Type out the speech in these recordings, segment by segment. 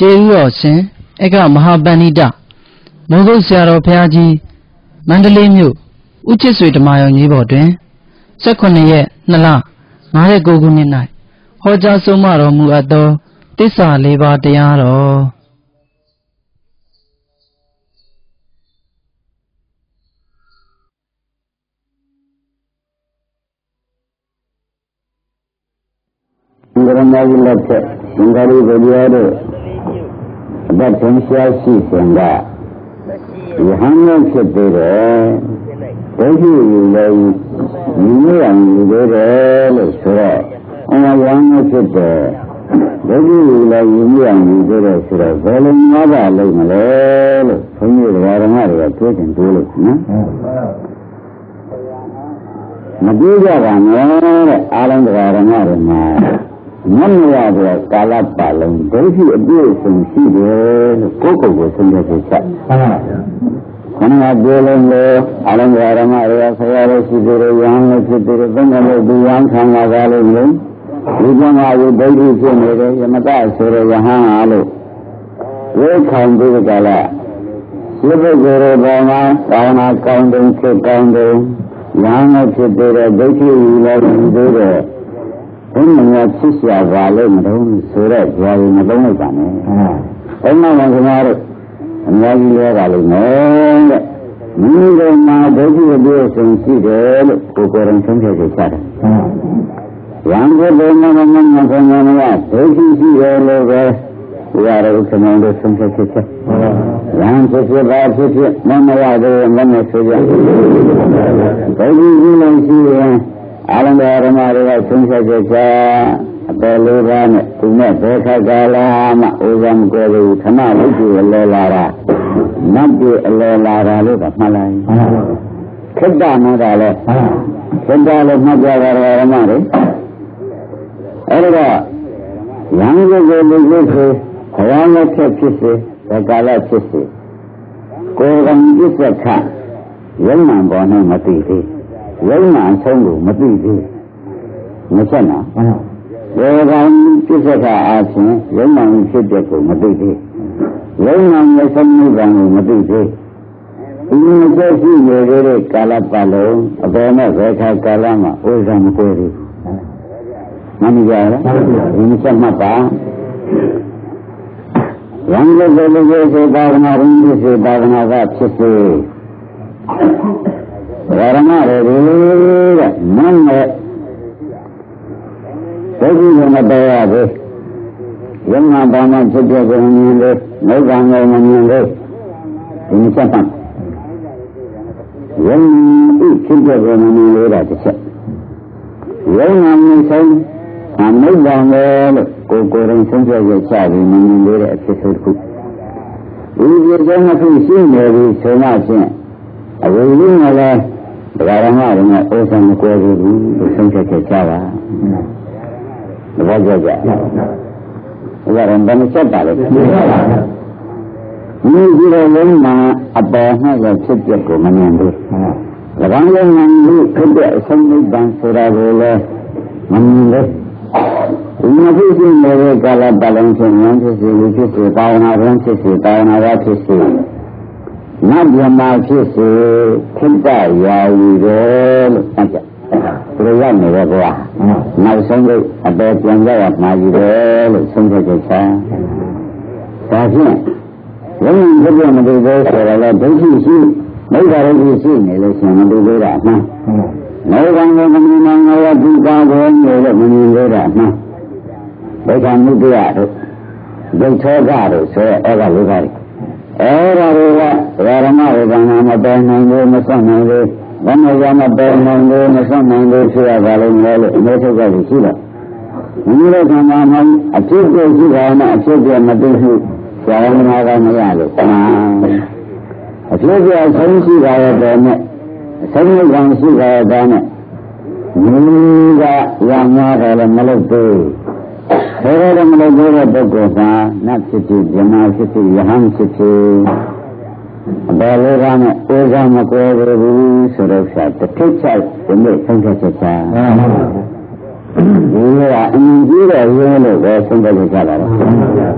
Jeyo Sin, Ega Mahabanida, Mogo Sero Piaji, Mandalay Uchis with Mayo Nibodin, Second Nala, Mare Goguni night, Hoja Sumaro Muado, Tisa Leva Diaro. Singari Vediado, but Tensia Sisanga. You hang on to the thank you, you and you did and I want to the you and you did a very mother, like Malay, when you were a matter of taking to it. Nadia, Alan Varamar. None of the Kalapal, those who abuse and see the cocoa was in the chat. When I go in there, Alan Varamara, Ferris, the young, the Venerable, the young Kanga we don't have a baby in the Mata, so the Hana. We come to the Gala. Silver Guru Bama, Ravana counting, Kip counting, young, the baby, in the Sisia Valley, Surat, Valley, Madonna. And I was married, and Valley Valley, no, neither my baby abuse and see the cooker and some of each other. Younger than Mamma, taking see all we are able to know some of each other. Young sister, bad sister, Mamma, and Mamma, baby, you don't see. Alan Varamara, Sunsaja, Belivan, Beka Gala, Uzam Gori, Kanalu, Lara, not the Lara, look at Malay. Kedana, Kedala, Maja Varamari. Ella, younger than Hayana Chissy, the Gala Chissy. Koran is a cat, young man born in Matiti. Young man told Matiti. Machana. Whereon Kisaka asked him, young man should get to Matiti. Young man was only one Matiti. Even the Jersey, you really Kalapalo, a Bama, Veka Kalama, Ozam Kuri. Manigara, in Samapa. Younger villagers say Bavana, Rindu say Bavana, Chissy. Varamara, none taking a day. Young Madama took your no Ganga in Japan. Young children at the set. Young man saying, I'm no Ganga, go and send your child in the episode. We will generally see there so much. I will leave the Varamar open the quarry, the Sunset Chava. The Vajaja. We are on the Chapal. You give a lima about the Chipiaco Manando. The Rangan man could be assembly dance for a roller. Manila. In a vision, there is Gala balancing ranches, which is the Pavana ranches, the Pavana ranches. Not your mouth is Kinta, you roll. The one never now Sunday about younger of my roll, Sunday. That's it. When you get on the way for a lot, don't you see? Maybe I will see me, listen, and do that. No one will know what you got when you do that. They can do that. They talk about it, so ever look at it. Varamara, I'm a bad name, my son, one of them a bad name, my son, and go to a valley, no very sugar. You know, Mamma, a chief goes to a chief and a big so I don't have any other. A chief is some sugar than it. Suddenly one sugar than it. You got young mother and melody. Here I'm going to go to the Gosa, not city, Jamal city, Yahan city. Ballerana, Ozama, Sorosa, the teacher, the make some such a child. You are in India, you know, where somebody got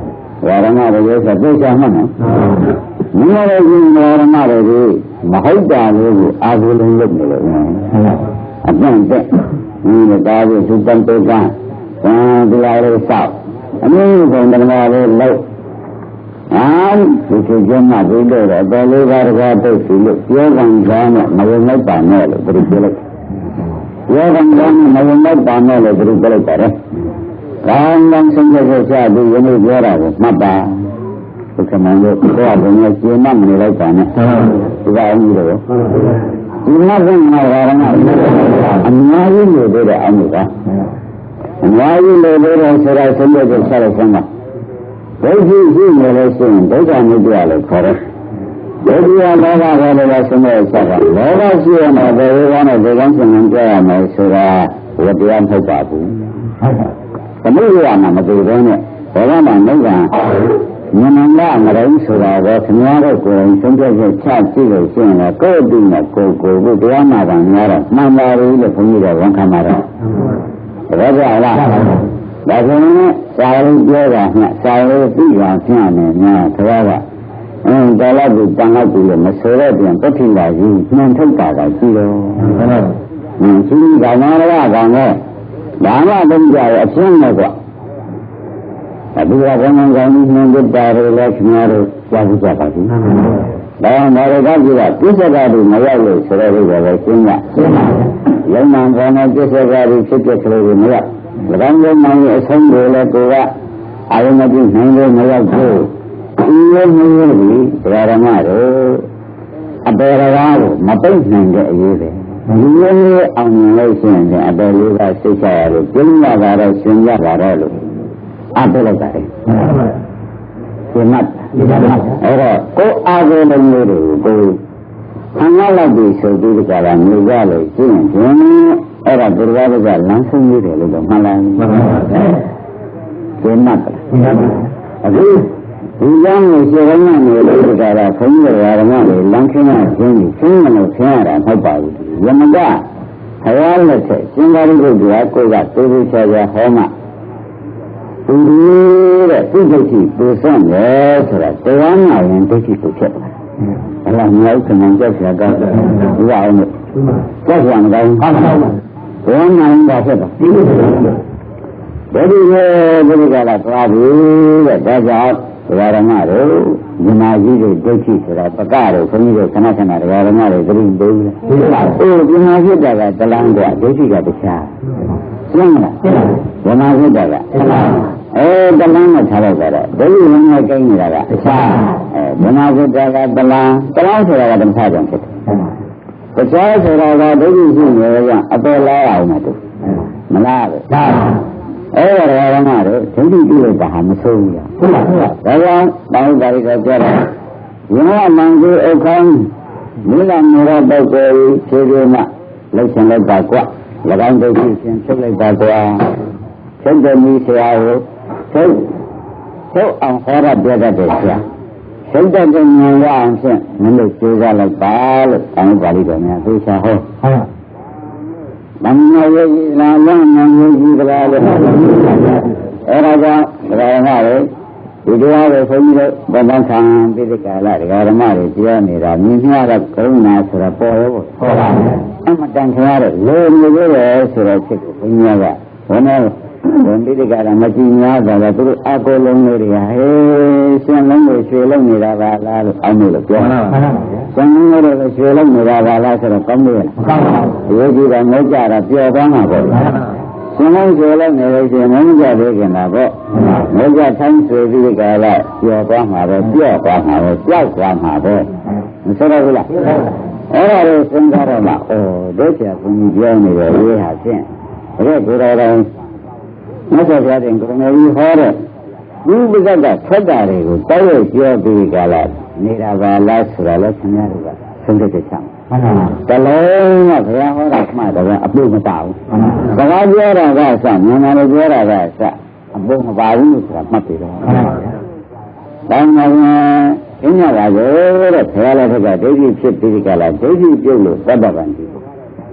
ဝါရမတွေဆိုသိချာမှတ်နော်မင်းတို့ဒီဝါရမတွေမဟုတ်တာလို့အာဟုလုံးလုပ်နေလို့အပြန့်တက်ဒီကားကိုသူတန်တေကဒီလာလေးဆောက်အမျိုးစုံဓမ္မလေးလုပ်ဒီလိုကျမ်းမှာပြီးတော့တော်လေးပါးတကားပုတ်စီလို့ပြောကံကောင်းနဲ့မဝင်လိုက်ပါနဲ့လို့သူပြောလိုက်ပြောကံကောင်းနဲ့မဝင်လိုက်ပါနဲ့လို့သူပြောလိုက်ပါတယ်ကောင်းကောင်းဆုံးဖြတ်ချက်ချပြီးယနေ့ပြောတာကိုမှတ်ပါဘုရားမင်းတို့ကိုယ်ကဘယ်နဲ့ကျင့်မှမနေလိုက်ပါနဲ့ဒီကအမှုတော့ဒီမှာကငါရဏအများကြီးလို့ပြောတဲ့အမှုကအများကြီးလို့ပြောတဲ့ဆရာဆုံးဖြတ်ချက်ချလိုက်စမ်းပါဒိဋ္ဌိရှိနေလို့ရှိရင်ဒုက္ခမြစ်ပြလို့ခေါ်တယ်ဒိဋ္ဌိကလောဘခေါ်လို့ဆုံးတဲ့ချက်ကလောဘရှိရင်တော့ဘယ်လိုနဲ့ဒီကောင်းစဉ်းပြောရမယ်ဆိုတာဝတရားမဟုတ်ပါဘူးသမုဒ္ဒရာမှာမတူဘဲနဲ့ဘောဂမှာနိဗ္ဗာန်ဉာဏ်မရိုင်းဆိုတာကခင်ဗျားတို့ကိုယ်ဆုံးဖြတ်ချက်ချကြည့်လို့ရှိရင်လည်းကိုယ်အတိနဲ့ကိုယ်ကိုယ်တရားနာတာများတော့မှန်ပါလေလို့ဘုန်းကြီးကဝန်ခံပါတယ်ဒါကြောင့်လားဒါဆိုရင်စာရေးပြောတာနဲ့စာရေးသိတာဖြင့်နဲ့များတရားကတော်လာပြီတန်လိုက်ပြီလို့မဆိုတော့ပြန်ပဋိလာကြီးနှံထုတ်တာကရှိတော့ရှိကနာရကကောင်နဲ့ဒါမှမကြရအချင်းနဲ့ကွာအခုကဘုန်းကြီးကောင်းကြီးနှံပြတာတွေလည်းခင်ဗျားတို့ကြားကြပါဘူးဒါမှမဟုတ်ကပြတာပြစ္ဆကတွေမရောက်လို့ဆိုတော့ဒီပဲရှင်းရလုံမှန်ကောင်းတဲ့ပြစ္ဆကတွေဖြစ်တဲ့ကလေးတွေမရောက်ဒါကြောင့်မိုင်းအဆုံးတွေလည်းကိုကအာရုံမပြည့်နိုင်လို့မရောက်ဘူးဒီလိုမျိုးကြီးတရားဓမ္မတို့အပေရကားကိုမပိတ်နိုင်တဲ့အရေးပဲဒီလိုမျိုးအောင်မြင်လို့ရှိရင်အပေလေးကစိတ်ချရတယ်ကျင်းရတာတော့ရှင်ရတာတော့လို့အပ်လိုက်တာလေဒီမှတ်အဲ့တော့ကိုအာရုံလုံးတွေကိုခံရလိုက်ပြီဆိုပြီးကြတာမျိုးရလို့ကျင့်ရင်အဲ့ဒါဘုရားကလမ်းဆုံးနေတယ်လို့တော့မှန်လားမှန်ပါပါဒီမှတ်အခုဒီကြောင့်ကိုရှင်းရမယ်လို့ဆိုတာကဘုန်းကြီးရာဓမ္မတွေလမ်းခင်းရခြင်းကြီးရှင်းမလို့ခင်းရတာမဟုတ်ပါဘူးယမကဘုရားလက်ထက်ရှင်သာရိပုတ္တရာကိုကသေသေးချာချာဟောမှသူတဲ့သူဒိဋ္ဌိပူဆန့်တယ်ဆိုတာတရားနာရင်ဒိဋ္ဌိကိုဖြစ်တယ်ဘယ်လိုမျိုးခဏကြောက်ရကောင်းဒီအောင်လို့ကြောက်ရမကောင်းဟုတ်ပါဘူးဘယ်နိုင်တာဖြစ်တော့ဒီလိုပဲဒီကလာသွားပြီတဲ့ဒါကြောင့်ဒကာရမတို့ညီမကြီးတွေဒိဋ္ဌိဆိုတာပကတို့ခွန်ကြီးတို့ခဏခဏဒကာရမတွေသတိပေးတယ်ဒီပါဒီမှာဖြစ်တာကတလန်းကဒိဋ္ဌိကတခြားရှင်းလားဓမ္မဖြစ်တာကတလန်းနဲ့ထားလိုက်ကြတော့ဒိဋ္ဌိလုံးနဲ့ကိန်းနေတာကတခြားဓမ္မဖြစ်တာကတလန်းဆိုတာကဓမ္မကြောင့်ဖြစ်တယ်တခြားဆိုတာကဒိဋ္ဌိရှိနေရကြောင့်အပေါ်လာအောင်မတူမလားပဲအဲ့ဒါရဟန်းတို့ဒိဋ္ဌိပြုလိုက်တာဟာမဆိုးဘူးလားဟုတ်ပါဘူးဒါကြောင့်တောင်းတာတွေကပြောတာယမမန်ကြီးအခန်းမိလာမေရပုဂ္ဂိုလ်ဖြည်းဖြည်းမှလှုပ်ရှင်လိုက်ပါကွ၎င်းဒိဋ္ဌိရှင်ထုတ်လိုက်ပါကွာချုပ်တယ်မီးဆရာကိုချုပ်အောင်ဟောရပြတတ်တယ်ဆရာချုပ်တဲ့ဉာဏ်ရအောင်ဖြင့်မလို့ကြိုးစားလိုက်ပါလို့တောင်းပါလိမ့်တော်များသိချာဟောဟုတ်မမယုတ်လာလမ်းမယုတ်ကြီးကလေးအဲ့ဒါကြောင့်ဒကာရမတွေဒီတရားကိုခွန်ကြီးတို့ဗန္ဒခံပိဋကလာဒကာရမတွေပြောနေတာမြင်ရတဲ့ကရုဏာဆိုတာပေါ်ရောဟုတ်ပါဘူးအမတန်ခရတဲ့လေမျိုးရဲဆိုတဲ့ချက်ကိုဘုရားကဘုန်းတော်ဝန်ပိဋကလာမကြည်များတာကသူတို့အကိုလုံးတွေကဟေးရှင်လုံးတွေရွှေလုံးနေတာပါလားလို့အောင်းလို့ပြောတာရှင်လုံးတွေရွှေလုံးနေတာပါလားဆိုတော့ကောင်းတယ်မကောင်းပါဘူးဒီကြီးကငိုကြတာပျော်သွားမှာပေါ့ရှင်လုံးရွှေလုံးနေလို့ရှိရင်မကြသေးခင်တာပေါ့ငိုကြထိုင်းဆွေပြီးကြလားပျော်သွားမှာပဲပျော့သွားမှာပဲကြောက်သွားမှာပဲမဆိုတော့ဘူးလားအဲ့ဒါကိုစဉ်းစားတော့မှတို့ချာဘုန်းကြီးပြောနေတယ်ရေးဟာဖြင့်ဒါကကိုယ်တော်မြတ်စွာဘုရားတင်ကိုယ်တော်ကြီးဟောတဲ့ဒီပစ္စကထွက်တာတွေကိုတောက်ရပြောပြီးကြလားနေတာပါလားဆိုတာလည်းခင်ဗျားတို့ကဆုံးဖြတ်ချက်ချမှာတလုံးကဘုရားဟောတာမှတော့အပုမပါဘူးစကားပြောတာကစမြန်မာလိုပြောတာကစအပုမပါဘူးဆိုတာမှတ်ပြီးတော့တောင်းပါရင်အင်းရပါရဲ့တဲ့ဘုရားလည်းထက်ကဒိဋ္ဌိဖြစ်ပြီးကြလားဒိဋ္ဌိပြုတ်လို့သတ္တဗံဒီ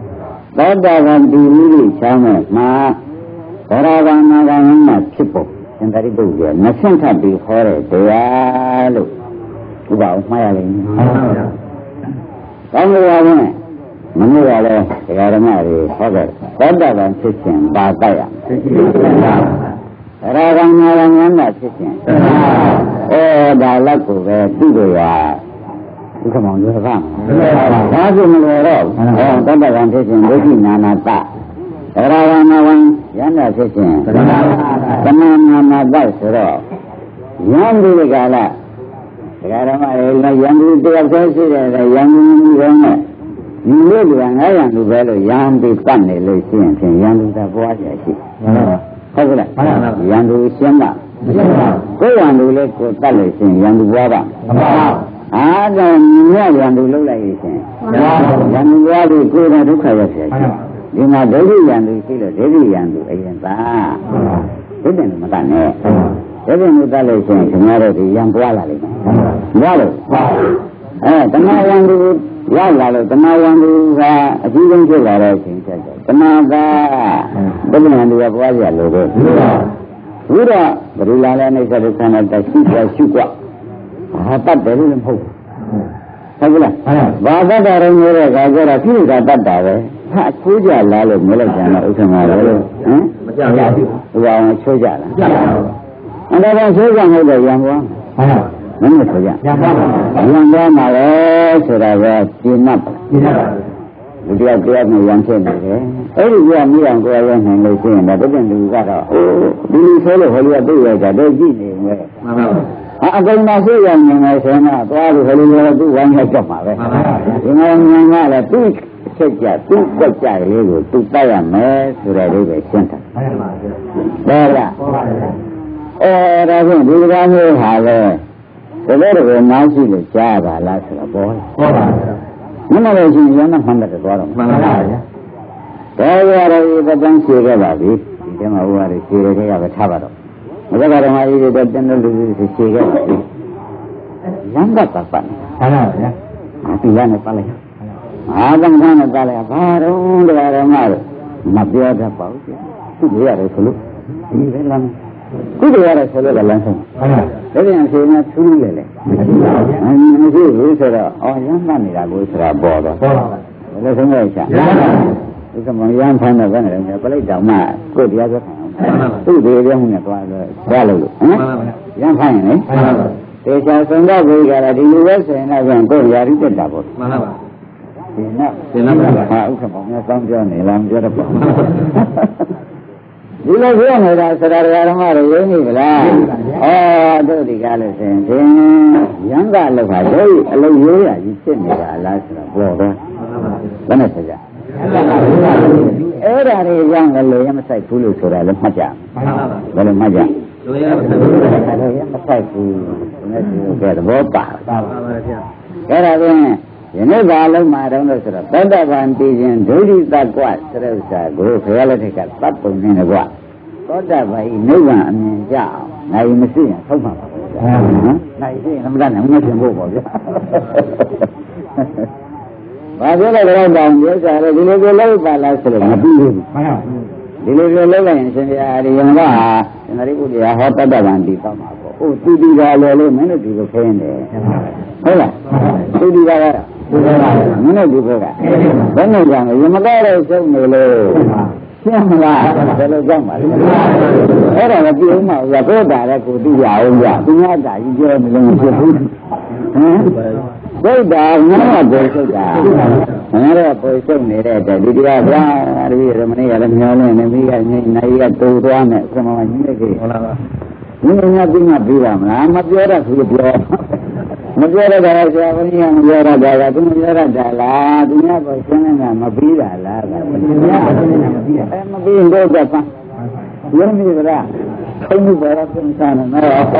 သောတာပန်ဒီနည်းချမ်းမဲ့မှာဗရာဂနာဂံမှာဖြစ်ပေါ်ရှင်သာရိပုတ္တရာနှစ်ဆင့်ထပ်ပြီးခေါ်တဲ့တရားလို့ဥပ္ပါအောင်မှားရလိမ့်မယ်ကောင်းပါပါမနေ့ကလည်းဒကာဓမ္မတွေဟောတဲ့သောတာပန်ဖြစ်ခြင်းပါတိုက်ရရာဂံနာရဉာဏ်နဲ့ဖြစ်ခြင်းဒါလောက်ကိုပဲသိလို့ရဒီကမောင်ပြောတာဘာဖြစ်မလို့တော့သောတာပန်ဖြစ်ခြင်းဒိဋ္ဌိနာနာတရာဂံနာဝံဉာဏ်နဲ့ဖြစ်ခြင်းသမနာနာတဆိုတော့ဉာဏ်ဒီကလာဒကာဓမ္မတွေလည်းဉာဏ်ဒီတယောက်တည်းရှိတယ်ဉာဏ်ဒီရောနဲ့ဒီလိုကငါးရံသူပဲလို့ရံပြီးတတ်နေလို့ရှိရင်ဖြင့်ရံသူသာပွားကြရှိဟုတ်ကဲ့ရံသူရှင်းပါကိုယ်ရံသူလေးကိုတတ်လို့ရှိရင်ရံသူပွားပါအားတော့မြတ်ရံသူလုပ်လိုက်ရင်ရံသူပွားပြီးကိုယ်နဲ့ဒုက္ခရောက်ဖြစ်ရှိဒီမှာဒိဋ္ဌိရံသူရှိလို့ဒိဋ္ဌိရံသူအရင်သာဒိဋ္ဌိမတတ်နဲ့ဒိဋ္ဌိမတတ်လို့ရှိရင်ခင်ဗျားတို့ဒီရံပွားလာလိမ့်မယ်ပွားလို့တဏှာရံသူရောက်လာလို့တဏှာဝံသူကအကြီးဆုံးဖြစ်လာတဲ့အချိန်ကျတော့တဏှာကဘယ်လိုလဲပွားရလို့ပဲဘုရားဘယ်လိုလာလဲအိသဒုက္ခနဲ့တရှိပြရှုกว่าဘာတတ်တယ်လို့မဟုတ်ဘူးဟုတ်ကဲ့ဘာတတ်တာရောမျိုးတဲ့ခါကျတော့ဖြစ်တာတတ်တာပဲဟာအချိုးကြလားလို့မလိုက်ကြတော့ဥစ္စာမှာလေဟမ်မကြပါဘူးဘုရားကချိုးကြလားကြပါဘူးအဲ့ဒါကချိုးကြမဟုတ်တော့ရံပွားမင်းမဆိုကြရံသွားမှာလေဆိုတာကကျင့်납ဒီတရားနဲ့ရံဖြစ်နေတယ်အဲ့ဒီကမိအောင်ကိုယ်ရနိုင်လို့ရှိရင်တော့တကယ်လူကတော့ဒီလိုဆိုလို့ဟိုလူကသိရကြတော့ကြည့်နေမယ်မှန်ပါဘူးအကုန်သာသိရနေမယ်ဆိုတော့သွားလို့ဟိုလူကသူ့ဝိုင်းနဲ့ကြောက်မှာပဲဒီမှာဉာဏ်ကလည်းသူ့ချက်ကြသူ့ကွက်ကြလေးကိုသူ့တတ်ရမယ်ဆိုတဲ့လေးပဲရှင်းတာမှန်ပါဘူးဟုတ်လားဒါဖြင့်ဒီကံမျိုးဟာလေတကယ်တော့နားရှိလို့ကြားပါလားဆိုတော့ပေါ်ပါမမလို့ရှိရင်ရမ်းမှန်တယ်သွားတော့မှန်ပါဗျာတော်ရရဒီပန်းရှည်ခဲ့ပါပြီဒီထဲမှာဥပါရရှည်ရခဲ့ရပဲထားပါတော့မကဓမ္မကြီးတွေတင်းလို့လူတွေရှည်ခဲ့ပါပြီရမ်းတော့ပတ်မှန်ပါဗျာဒီကနေ့ပတ်လိုက်အားသမထနဲ့ပတ်လိုက်ဘာတော့တရားဓမ္မတွေမပြောတတ်ပါဘူးသူ့ရတယ်ဆိုလို့ဒီပဲလမ်းကုသိုလ်ရတဲ့ဆိုလို့လမ်းဆုံးဒါပြန်ဆိုရင်ထူးလေမရှိဘူးဆိုတော့ရမ်းမှတ်နေတာကိုဆိုတာပေါ်တော့ဘယ်လိုဆုံးလဲချာဒီကမရမ်းဖမ်းတော့ဘယ်နဲ့လဲပလိတ်တောင်မှကိုယ်တရားပြောခံအောင်သူ့ဒီပြောမှုနဲ့သွားလို့ရမ်းဖမ်းရင်လေတေချာဆုံးတော့ဘုရားကဒီလိုပဲဆိုရင်တော့ကိုယ်ရာရိတက်တာပေါ့မှန်ပါပါဒီနောက်ဟာဥက္ကမောင်များစောင်းပြောနေလားမပြောတော့ပါဒီလိုပြောနေတာစရာဓမ္မတွေရင်းနေကြလားတို့ဒီကားလို့ဆိုရင်ဒီရံကလောက်ပါတို့အလုံးရိုးရကြီးဖြစ်နေတာလားဆိုတော့ပေါ်တော့ဘယ်နဲ့ဆိုကြအဲ့ဒါတွေကြောင့်လည်းရမဆိုင်ဘူးလို့ဆိုတာလည်းမှတ်ကြဘယ်လိုမှတ်ကြလိုရမဆိုင်ဘူးနဲ့ဒီကဲသဘောပါပါဗျာအဲ့ဒါဖြင့်ယနေ့ဘာလုံးမှာတော့လို့ဆိုတော့သောတာပန်တည်ခြင်းဒုတိတကွသရုပ်စာကိုဘုရားလက်ထက်ကသတ်ပုံနေကွသောတာပန်ဤနိဗ္ဗာန်အမြင်ကြအောင်နိုင်မရှိရင်ဆုံးမှာပါဗျာနော်နိုင်ရှိရင်မတတ်နိုင်မရှင်ဖို့ပေါ့ဗျာဘာပြောလဲတော့တောင်ပြောကြတယ်ဒီလိုလိုလောက်ပါလားဆိုတော့မပြီးဘူးမှန်ပါဒီလိုလိုလောက်လိုက်ရင်ရှင်ဗျာဒီယံကဟာရှင်သာရိပုတ္တရာဟောသောတာပန်တည်တော့မှာပေါ့သူတည်တာလေလို့မင်းတို့ဒီလိုခင်းတယ်ဟုတ်လားသူတည်တာကမင်းတို့ဒီဘက်ကဘယ်နဲ့ကြောင့်ရမကားတော့စုံနေလို့ရှင်းမလားဘယ်လိုကြောင့်ပါလဲအဲ့ဒါမပြေဘူးမဟုတ်ဘူးကိုယ်တာလည်းကိုသိရအောင်ဗျသူများတာကြီးပြောနေလို့မဖြစ်ဘူးဘုရားငါ့ကိုစိတ်တာငါတော့ပုံစုံနေတဲ့အတွက်ဒီတရားဗျာတပည့်ရမနေ့ကလည်းမျောလင်းနေမိကနိုင်ရတူသွားမယ်ဆမမကြီးနေကြီးဟုတ်လားပါဒီနေ့ညပြီးမှပြီးပါမလားမပြောတတ်ဘူးပြောမပြောရတာဆရာဘုရားမပြောရတာကသူမပြောရတာလားသူများကိုရှင်းနေတာမပြီးတာလားသူများကိုရှင်းနေတာမပြီးတာမပြီးတော့တော့ပါရုံးမိကြလားခုံးမှုပါတော့ပြန်စားနေ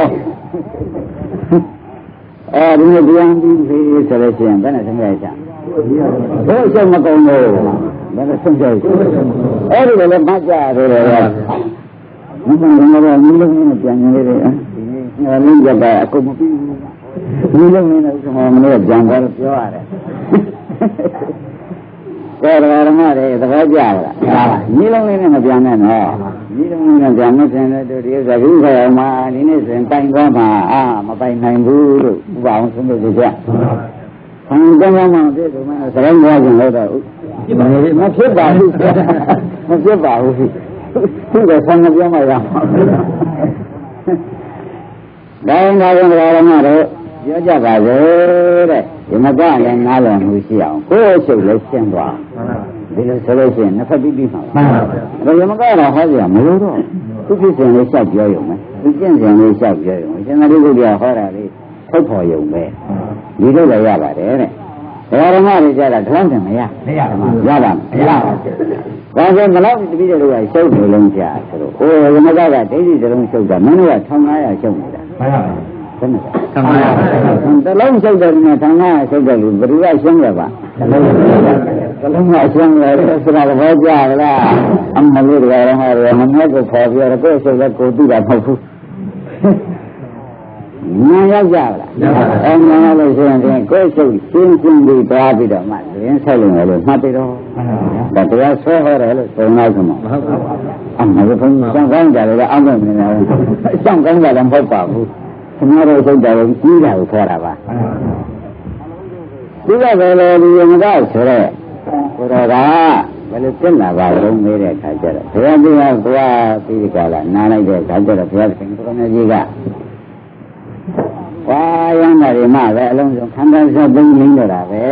တော့ဒီနေ့ပြန်ပြီးပြီဆိုလို့ရှိရင်ဘယ်နဲ့ဆုံးရကြဘယ်ဆုံးမကုန်လို့ဘယ်နဲ့ဆုံးကြအဲ့ဒီလည်းမကြရတယ်လေမင်းကတော့မိလုံးနဲ့ပြန်နေတယ်ဒီနေ့ငါလေးကြတဲ့အကုန်မပြီးဘူးမိလုံးနဲ့ဆိုမှမလို့ပြန်သွားလို့ပြောရတယ်ကဲဓမ္မတွေသဘောကျလားမိလုံးလေးနဲ့မပြန်နဲ့နော်ဒီလိုမျိုးကြာမစင်တဲ့တို့ဒီဥစ္စာဒီခါမှာဒီနေ့ဆိုရင်ပိုင်သွားမှာမပိုင်နိုင်ဘူးလို့ဥပအောင်ဆုံးလို့ကြ။ခံကြမ်းမှပြည့်စုံမှစရိုင်းသွားကြလို့တော့မဖြစ်ပါဘူး။မဖြစ်ပါဘူး။သူကဆံမပြောမှရမှာ။ဒါရင်တော့ဓမ္မတို့ပြောကြပါစေတဲ့ဒီမကလည်းနားလည်မှုရှိအောင်ကိုယ်ချုပ်လည်းရှင်းသွားဒီလိုဆိုလို့ရှိရင်နှစ်ဖက်ပြီးမှာမှန်ပါဗျာဒါရမကတော့ဟောကြမလို့တော့သူဖြစ်စဉ်လေးရှောက်ပြောရုံပဲသူကျင့်စဉ်လေးရှောက်ပြောရုံရှင်သာရိပုတ္တရာဟောတာလေးထုတ်ဖော်ရုံပဲဒီလိုလည်းရပါတယ်တဲ့ဓမ္မတွေကြတာတလုံးတင်မရရပါမယ်ရပါမယ်ဒါဆိုမလို့တပည့်တွေကရှုပ်နေလုံးကြာဆိုတော့ဟိုရမကဒိဋ္ဌိတလုံးရှုပ်တာမင်းတို့က1500ရှုပ်နေတာမှန်ပါဗျာဘယ်နဲ့1500တလုံးရှုပ်တယ်နဲ့1500ရှုပ်တယ်လို့ဘယ်သူကရှင်းရပါတလုံးကရှင်းရတယ်ဆိုတာဘောကြလားအမလို့တရားတော်မှာမမြတ်ကိုခေါ်ပြီးတော့ကိုယ်ရှုပ်လက်ကိုသိတာမဟုတ်ဘူးဉာဏ်ရောက်ကြလားအဲဉာဏ်ရောက်လို့ရှိရင်ကိုယ်ရှုပ်ရှင်းပြီးသွားပြီးတော့မှလင်းဆက်လို့လည်းမှတ်ပြီးတော့ဒါတရားဆွဲဟောတယ်လို့ဆိုလိုက်ကြမှာမဟုတ်ပါဘူးအမလို့ဘုန်းကြီးစောင့်ကောင်းကြတယ်အောက်ကနေနေတယ်စောင့်ကောင်းကြတယ်မဟုတ်ပါဘူးခင်ဗျားတို့ရှုပ်တယ်ကြီးတာကိုခေါ်တာပါဒီကဘယ်လိုဒီမကောက်ဆိုတော့ကိုတော်ကဘယ်လိုပြစ်လာပါလုံးမေးတဲ့အခါကျတော့ဘုရားပြကသွားပြီးကြလားနားလိုက်တဲ့အခါကျတော့ဘုရားသခင်ကိုရမကြီးကဝါရမ်းတယ်မှပဲအလုံးစုံခန္ဓာစပ်သိငြိမ်းတော့တာပဲ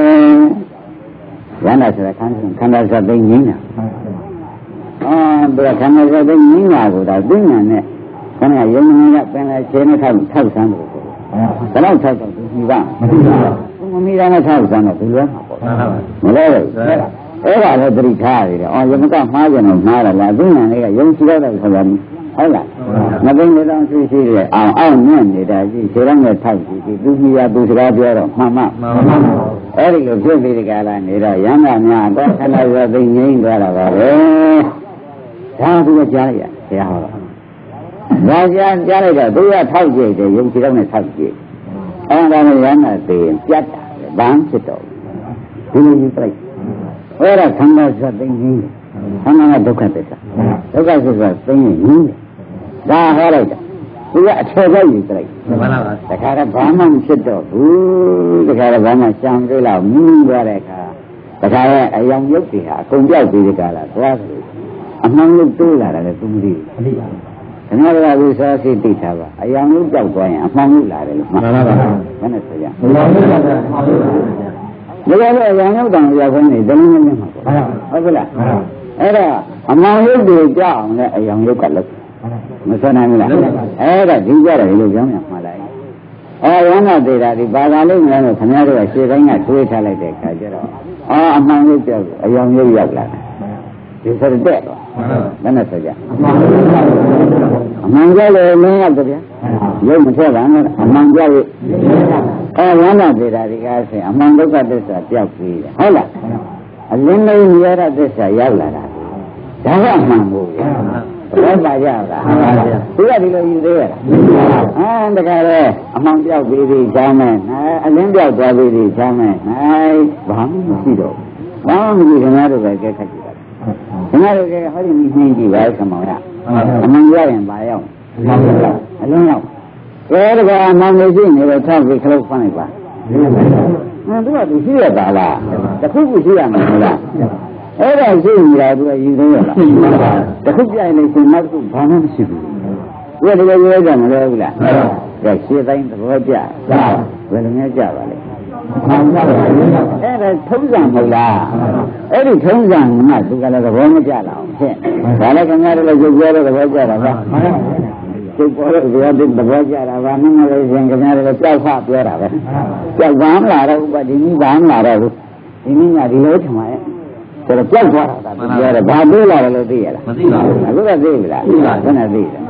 ရမ်းတာဆိုတာခန္ဓာစပ်သိငြိမ်းတာဘယ်ခန္ဓာစပ်သိငြိမ်းတာကိုဒါသိဉာဏ်နဲ့ခန္ဓာယုံဉာဏ်ကပင်လဲခြေနဲ့ထောက်ဆန်းလို့ဘယ်တော့ထောက်တော့ဒီပါမမိတာနဲ့ထောက်ဆန်းတော့ဒီလွဲမှာပေါ့မလဲဘူးအဲ့ဒါလည်းသတိထားရတယ်ယမကမှားကြတော့မှားတယ်လားသိဉာဏ်လေးကယုံကြည်တော့တယ်ဆိုတာဟုတ်လားမသိနေတော့ရှိတယ်အောင်မြင့်နေတာရှိခြေရမ်းနဲ့ထောက်ကြည့်သူကြီးရသူစကားပြောတော့မှန်အဲ့ဒီလိုဖြစ်ပြီးဒီကလာနေတော့ရမ်းတာများတော့ခန္ဓာဆိုသိငြိမ်းသွားတာပါပဲဒါသူကကြားရဆရာဟောဒါကြားလိုက်တော့သူကထောက်ကြည့်တယ်ယုံကြည်တော့နဲ့ထောက်ကြည့်အဲ့ဒါနဲ့ရမ်းတာသိရင်ပြတ်တာဘာမှဖြစ်တော့ဒီလိုကြီးပြလိုက်အဲ့ဒါခန္ဓာဆိုသိငြိမ်းတယ်ခန္ဓာကဒုက္ခသစ္စာဒုက္ခသစ္စာသိငြိမ်းတယ်ဒါဟောလိုက်တာသူကအထည်ပဲယူလိုက်မှန်ပါပါတခါတော့ဘာမှမဖြစ်တော့ဘူးတခါတော့ဘာမှရှံသေးလောက်မူးသွားတဲ့အခါတခါတော့အယောင်ရုပ်တွေဟာအကုန်ပြောက်ပြီးဒီကလာသွားတယ်အမှန်လို့တိုးလာတယ်လည်းသူမသိဘူးမသိပါဘူးခင်ဗျားတို့ကဝိသေစိတ်သိထားပါအယောင်လို့ပြောက်သွားရင်အမှန်လို့လာတယ်လို့မှန်ပါပါဘယ်နဲ့ဆိုကြမှန်ပါပါဒါကြတော့အယောင်ရုပ်တောင်ရောက်ခွင့်နေတယ်လို့မြင်မှာပေါ့ဟုတ်ကဲ့လားအဲ့ဒါအမှန်ရုပ်တွေကြောက်အောင်လည်းအယောင်ရုပ်ကလည်းမဆွနိုင်ဘူးလားအဲ့ဒါဒီကြတယ်လို့ပြောင်းပြန်မှာလိုက်ရဟန်းသေးတာဒီဘာသာလေးများလို့ခင်ဗျားတို့ကရှေ့တိုင်းကတွေးထားလိုက်တဲ့အခါကျတော့အမှန်ရုပ်ကြောက်အယောင်ရုပ်ရောက်လာဒီစရတဲ့တော့ဘယ်နဲ့ဆိုကြအမှန်ကြောက်လည်းမင်းရောက်ကြဗျာရုပ်မထက်ပါနဲ့အမှန်ကြောက်ရဟန်းသေးတာဒီကားဆိုအမှန်ဒုက္ခသစ္စာပြောက်ပြီးတယ်ဟုတ်လားအလင်းလေးရတဲ့သစ္စာရောက်လာတာဒါကအမှန်ကိုဘယ်ပါကြလားသူကဒီလိုယူသေးရလားတခါလေအမှန်ပြောက်ပြီးချမ်းမယ်အလင်းပြောက်သွားပြီးချမ်းမယ်ဘာမှမရှိတော့ဘာမှမရှိခင်ဗျားတို့ပဲကြက်ခတ်ကြည့်ပါခင်ဗျားတို့ကဟောဒီနှင်းကြည့်ပါစမောင်ရအမှန်ရရင်ဘာရောက်အလင်းရောက်တခါအမှန်မရှိနေတော့ထောက်ပြီးခလုတ်ဖမ်းလိုက်ပါသူကသူရှိရပါလားတခုခုရှိရမှာမလားအဲ့ဒါရှိနေတာသူကယူသေးရလားတခုပြိုင်နေရှင်နောက်တစ်ခုဘာမှမရှိဘူးသူကဒီလိုပြောကြမလဲဘူးလားကဲရှင်းတိုင်းသဘောကျဘယ်လိုများကြပါလဲအဲ့ဒါထုံးစံမဟုတ်လားအဲ့ဒီထုံးစံကသူကလည်းသဘောမကျလာအောင်ဖြင့်ဒါလည်းခင်ဗျားတို့လည်းကြိုးပြောတဲ့သဘောကျတာပါကျုပ်ပေါ်တဲ့ဘုရားတဲ့သဘောကျတာပါမှမလို့ရှင်ခင်ဗျားတို့ကြောက်ခပြောတာပဲကြောက်ဘာမှလာတော့ဥပဒီနည်းဘာမှလာတော့ဘူးဒီနည်းကဒီလိုထင်ပါရဲ့ဆိုတော့ကြောက်သွားတာပြောတယ်ဘာတွေးလာတယ်လို့သိရလားမသိပါဘူးအခုကသိပြီလားဘယ်နဲ့သိလဲ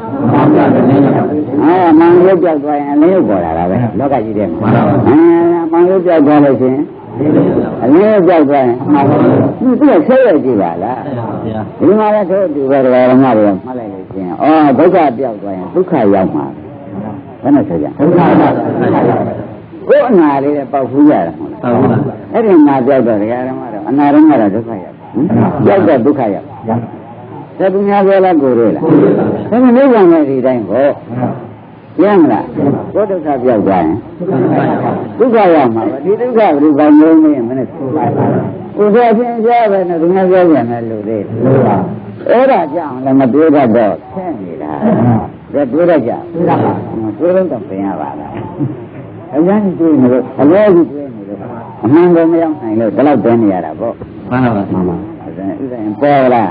မှန်ရုပ်ကြောက်သွားရင်အလင်းရုပ်ပေါ်လာတာပဲလောကကြီးထဲမှာမှန်ရုပ်ကြောက်သွားလို့ရှင်အလင်းရုပ်ကြောက်သွားရင်သူကဆဲရကြည့်ပါလားဒီမှာလည်းတို့ဒီဘယ်တော်မှတွေမှတ်လိုက်လို့ရှင်ဒုက္ခပြောက်သွားရင်ဒုက္ခရောက်မှာဘယ်နဲ့ဆိုကြဒုက္ခကိုယ်အနာလေးနဲ့ပေါက်ဖူးရတယ်ဟုတ်လားအဲ့ဒီနာပြောက်တော့ဒကာဓမ္မတော့အနာရင်းကတော့ဒုက္ခရောက်ပြောက်တော့ဒုက္ခရောက်这不伢说了够了，他们没讲那这点好，样了，我都看不要管，都看样嘛，你都看不就把牛没没那，我说天下的那东西说什么路的，我俩讲那么多的都骗你的，这多的讲，多人都不要完了，人你追你了，我就追你了，蛮多没养你了，这老多你了不？完了，人包了。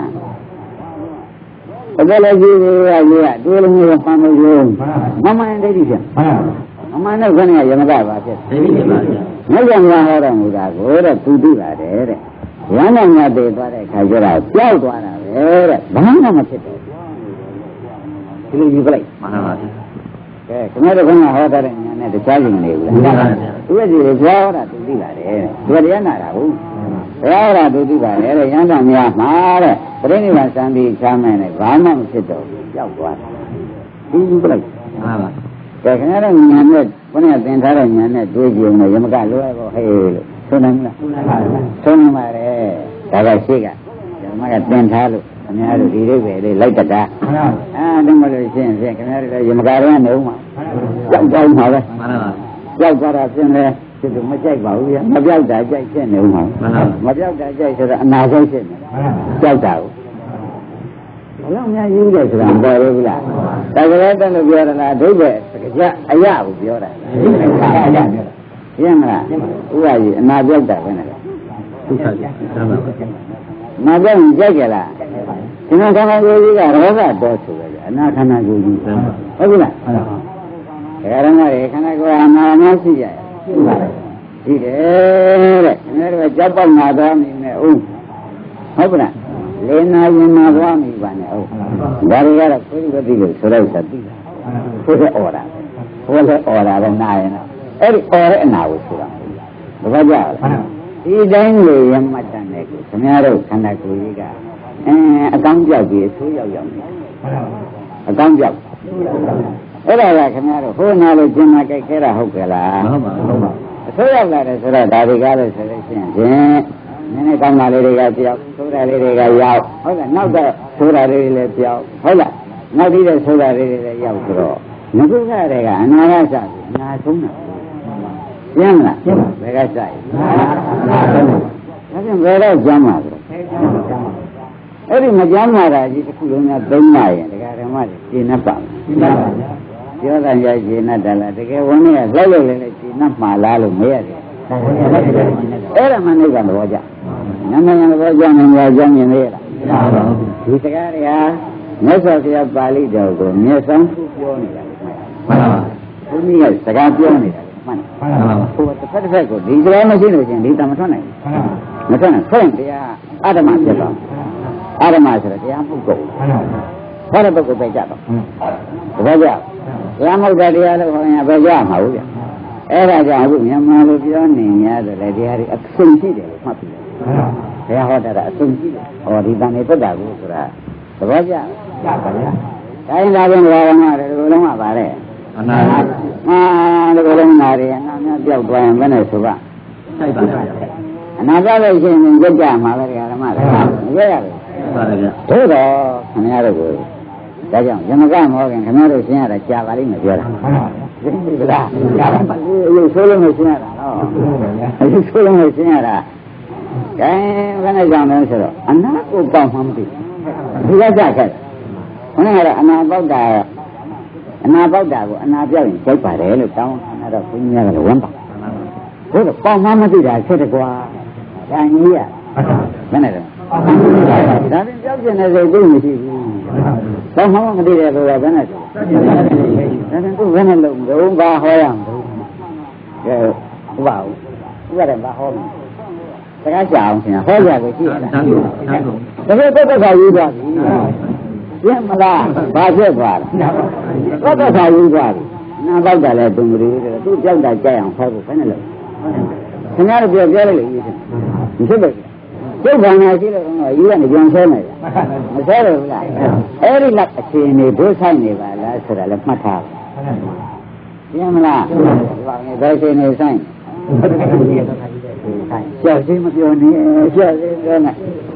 我来这多了你放不住，妈妈在地上，妈妈那可能也没办法去。我讲讲好的，我的土地来的，原来我对多的开始了，较多了的，哪那么去的？这个一个嘞，马上了。哎，现在这可能好的了，那这家庭里了，我这主要的土地来的，多的哪来不？主要的土地来的，原来你妈的。这里面山地下面的，晚上去走，要多的，一个嘞，啊，这现在的年的，不能电台的年的，最近的，也没干，路还不黑，收能了，收能买的，大概些个，什么个电台路，他们还是地里边的来得的，啊，那么的现在，现在这个也没干人牛嘛，要多好嘞，要多的现在。就是没在保养，没表达在现牛嘛，没表达在是拿在现，表达。我们有的是让包的不啦？大家在那边的啦，都在这个家，哎呀，不表的，这样啦，我也拿表达的那个，拿表你这个啦，现在看到有一个老板多出来的，那看到有一个，不啦？这个人我看到过那是呀。是的，那个加班拿到你没有？好不啦？连那人拿到你办的哦。那里个કોઈ બધી સુરત હતી. સુરત ઓરા. ઓલે ઓરા的那人，哎，ઓરે那我说了，我讲了，一တိုင်းလေရမှတ်တမ်းတဲ့ကိုခင်ဗျားတို့ခန္ဓာကိုယ်ကြီးကအကောင်းပြောက်ပြီးဆိုးရောက်ရောက်နေအကောင်းပြောက်အဲ့ဒါကခင်ဗျားတို့ဟိုနာလို့ကျင်နာကြိုက်ခဲတာဟုတ်ကြလားဟုတ်ပါဟုတ်ပါအဆိုးရောက်လာတယ်ဆိုတော့ဒါတွေကလည်းဆိုလို့ရှိရင်နည်းနည်းကောင်းတာလေးတွေကပြောက်ဆိုးတာလေးတွေကရောက်ဟုတ်ကဲ့နောက်တော့ဆိုးတာလေးတွေလည်းပြောက်ဟုတ်လားနောက်ပြီးတော့ဆိုးတာလေးတွေလည်းရောက်ဆိုတော့ငကုကတွေကအနာရစပြီအနာဆုံးတာကျင်းလားဘယ်ကစရဒါပြန်ဘယ်တော့ကျမ်းမှာဆိုအဲ့ဒီမကျမ်းမာတာကြီးတစ်ခုလုံးကသုံးပါရင်တရားဓမ္မတွေရှင်း납ပါပြောတာကြရှင်း납တယ်လားတကယ်ဝင်နေလိုက်လိုက်လေးရှင်း납မှာလားလို့မေးရတယ်အဲ့ဒါမှနိဗ္ဗာန်သဘောကျနာမည်သဘောကျနေကြကြောင်းမြင်သေးလားဒီတရားတွေကမြတ်စွာဘုရားပါဠိတော်ကိုမြတ်စွာဘုရားပြောနေတာမှန်ပါဘုရားကစကားပြောနေတာမှန်ပါဟိုတစ်ဖက်ကိုဒီစကားမရှိလို့ရှင်ဒီတမထွက်နိုင်မထွက်နိုင်ဆိုရင်တရားအတ္တမဖြစ်သွားအတ္တမဆိုတော့တရားပုဂ္ဂိုလ်ဘာလို့ပုဂ္ဂိုလ်ပဲကြတော့တပည့်ကြတရားမဟုတ်တဲ့တရားလို့ခေါ်ရင်ပဲကြမှာဟုတ်ဗျအဲ့ဒါကြောင့်အခုမြန်မာလိုပြောနေရတယ်လေတရားတွေအဆုံးရှိတယ်လို့မှတ်ပြီးတယ်ဘုရားဟောတာအဆုံးရှိတယ်ဟောဒီတန်နေတက်တာကိုဆိုတာသဘောကျပါဗျာတိုင်းလာပြန်လာတော့ဒီလိုလုံးကပါလေအနာဒီလိုလုံးနာရီအနာများပြောက်သွားရင်ဘယ်နဲ့ဆိုပါစိုက်ပါဗျာအနာပြောက်လို့ရှိရင်ကြက်ကြမှာပဲဓမ္မတွေမရရတယ်ဟုတ်ပါဗျာတို့တော့ခင်ဗျားတို့ကိုဒါကြောင့်ယမကမောခင်ခင်ဗျားတို့ရှင်းရတာကြာပါလိမ့်မယ်ပြောတာရှင်းပြီလားကြာပါပါရုပ်ဆိုးလုံးကိုရှင်းရတာနော်ရုပ်ဆိုးလုံးကိုရှင်းရတာကဲဘယ်နဲ့ကြောင့်လဲဆိုတော့အနာကိုပေါက်မှမသိဘူးဒီကကြခဲ့ခဏကတော့အနာပေါက်တာကိုအနာပြောက်ရင်ကြိုက်ပါတယ်လို့တောင်းတာတော့ဘုန်းကြီးကလည်းဝမ်းပါဘုရားပေါက်မှမသိတာဆက်တကွာဒါကြီးရဘယ်နဲ့လဲဒါပြင်ပြောက်ကျင်တဲ့စိတ်သိမရှိဘူးပေါက်မှမသိတဲ့ဘုရားဘယ်နဲ့ဒါပြင်သူဘယ်နဲ့လုံးဘုံဘာဟောရမလဲကဲဥပအောင်ဥပတယ်ဘာဟောမလဲတကားကြအောင်ခင်ဗျာဟောကြကိုရှိတယ်တကယ်တော့ခါယူသွားပြီပြမလားဘာဖြစ်သွားလဲတော့ခါယူသွားပြီနာပေါက်တာလဲတုံပရီတဲ့သူကြောက်တာကြိုက်အောင်ဟောဖို့ဘယ်နဲ့လဲခင်ဗျားတို့ပြောလိုက်လို့မရှိဘူးကျုပ်ဘာနာရှိလို့တော့ယူကနေပြန်ဆဲနေမဆဲလို့ဘူးလားအဲ့ဒီလောက်အခြေအနေဒုဆိုင်နေပါလားဆိုတာလည်းမှတ်ထားပြမလားဒီပါငယ်ဘယ်အခြေအနေဆိုင်ရှောက်သေးမပြောနဲ့ရှောက်သေးပြောနေ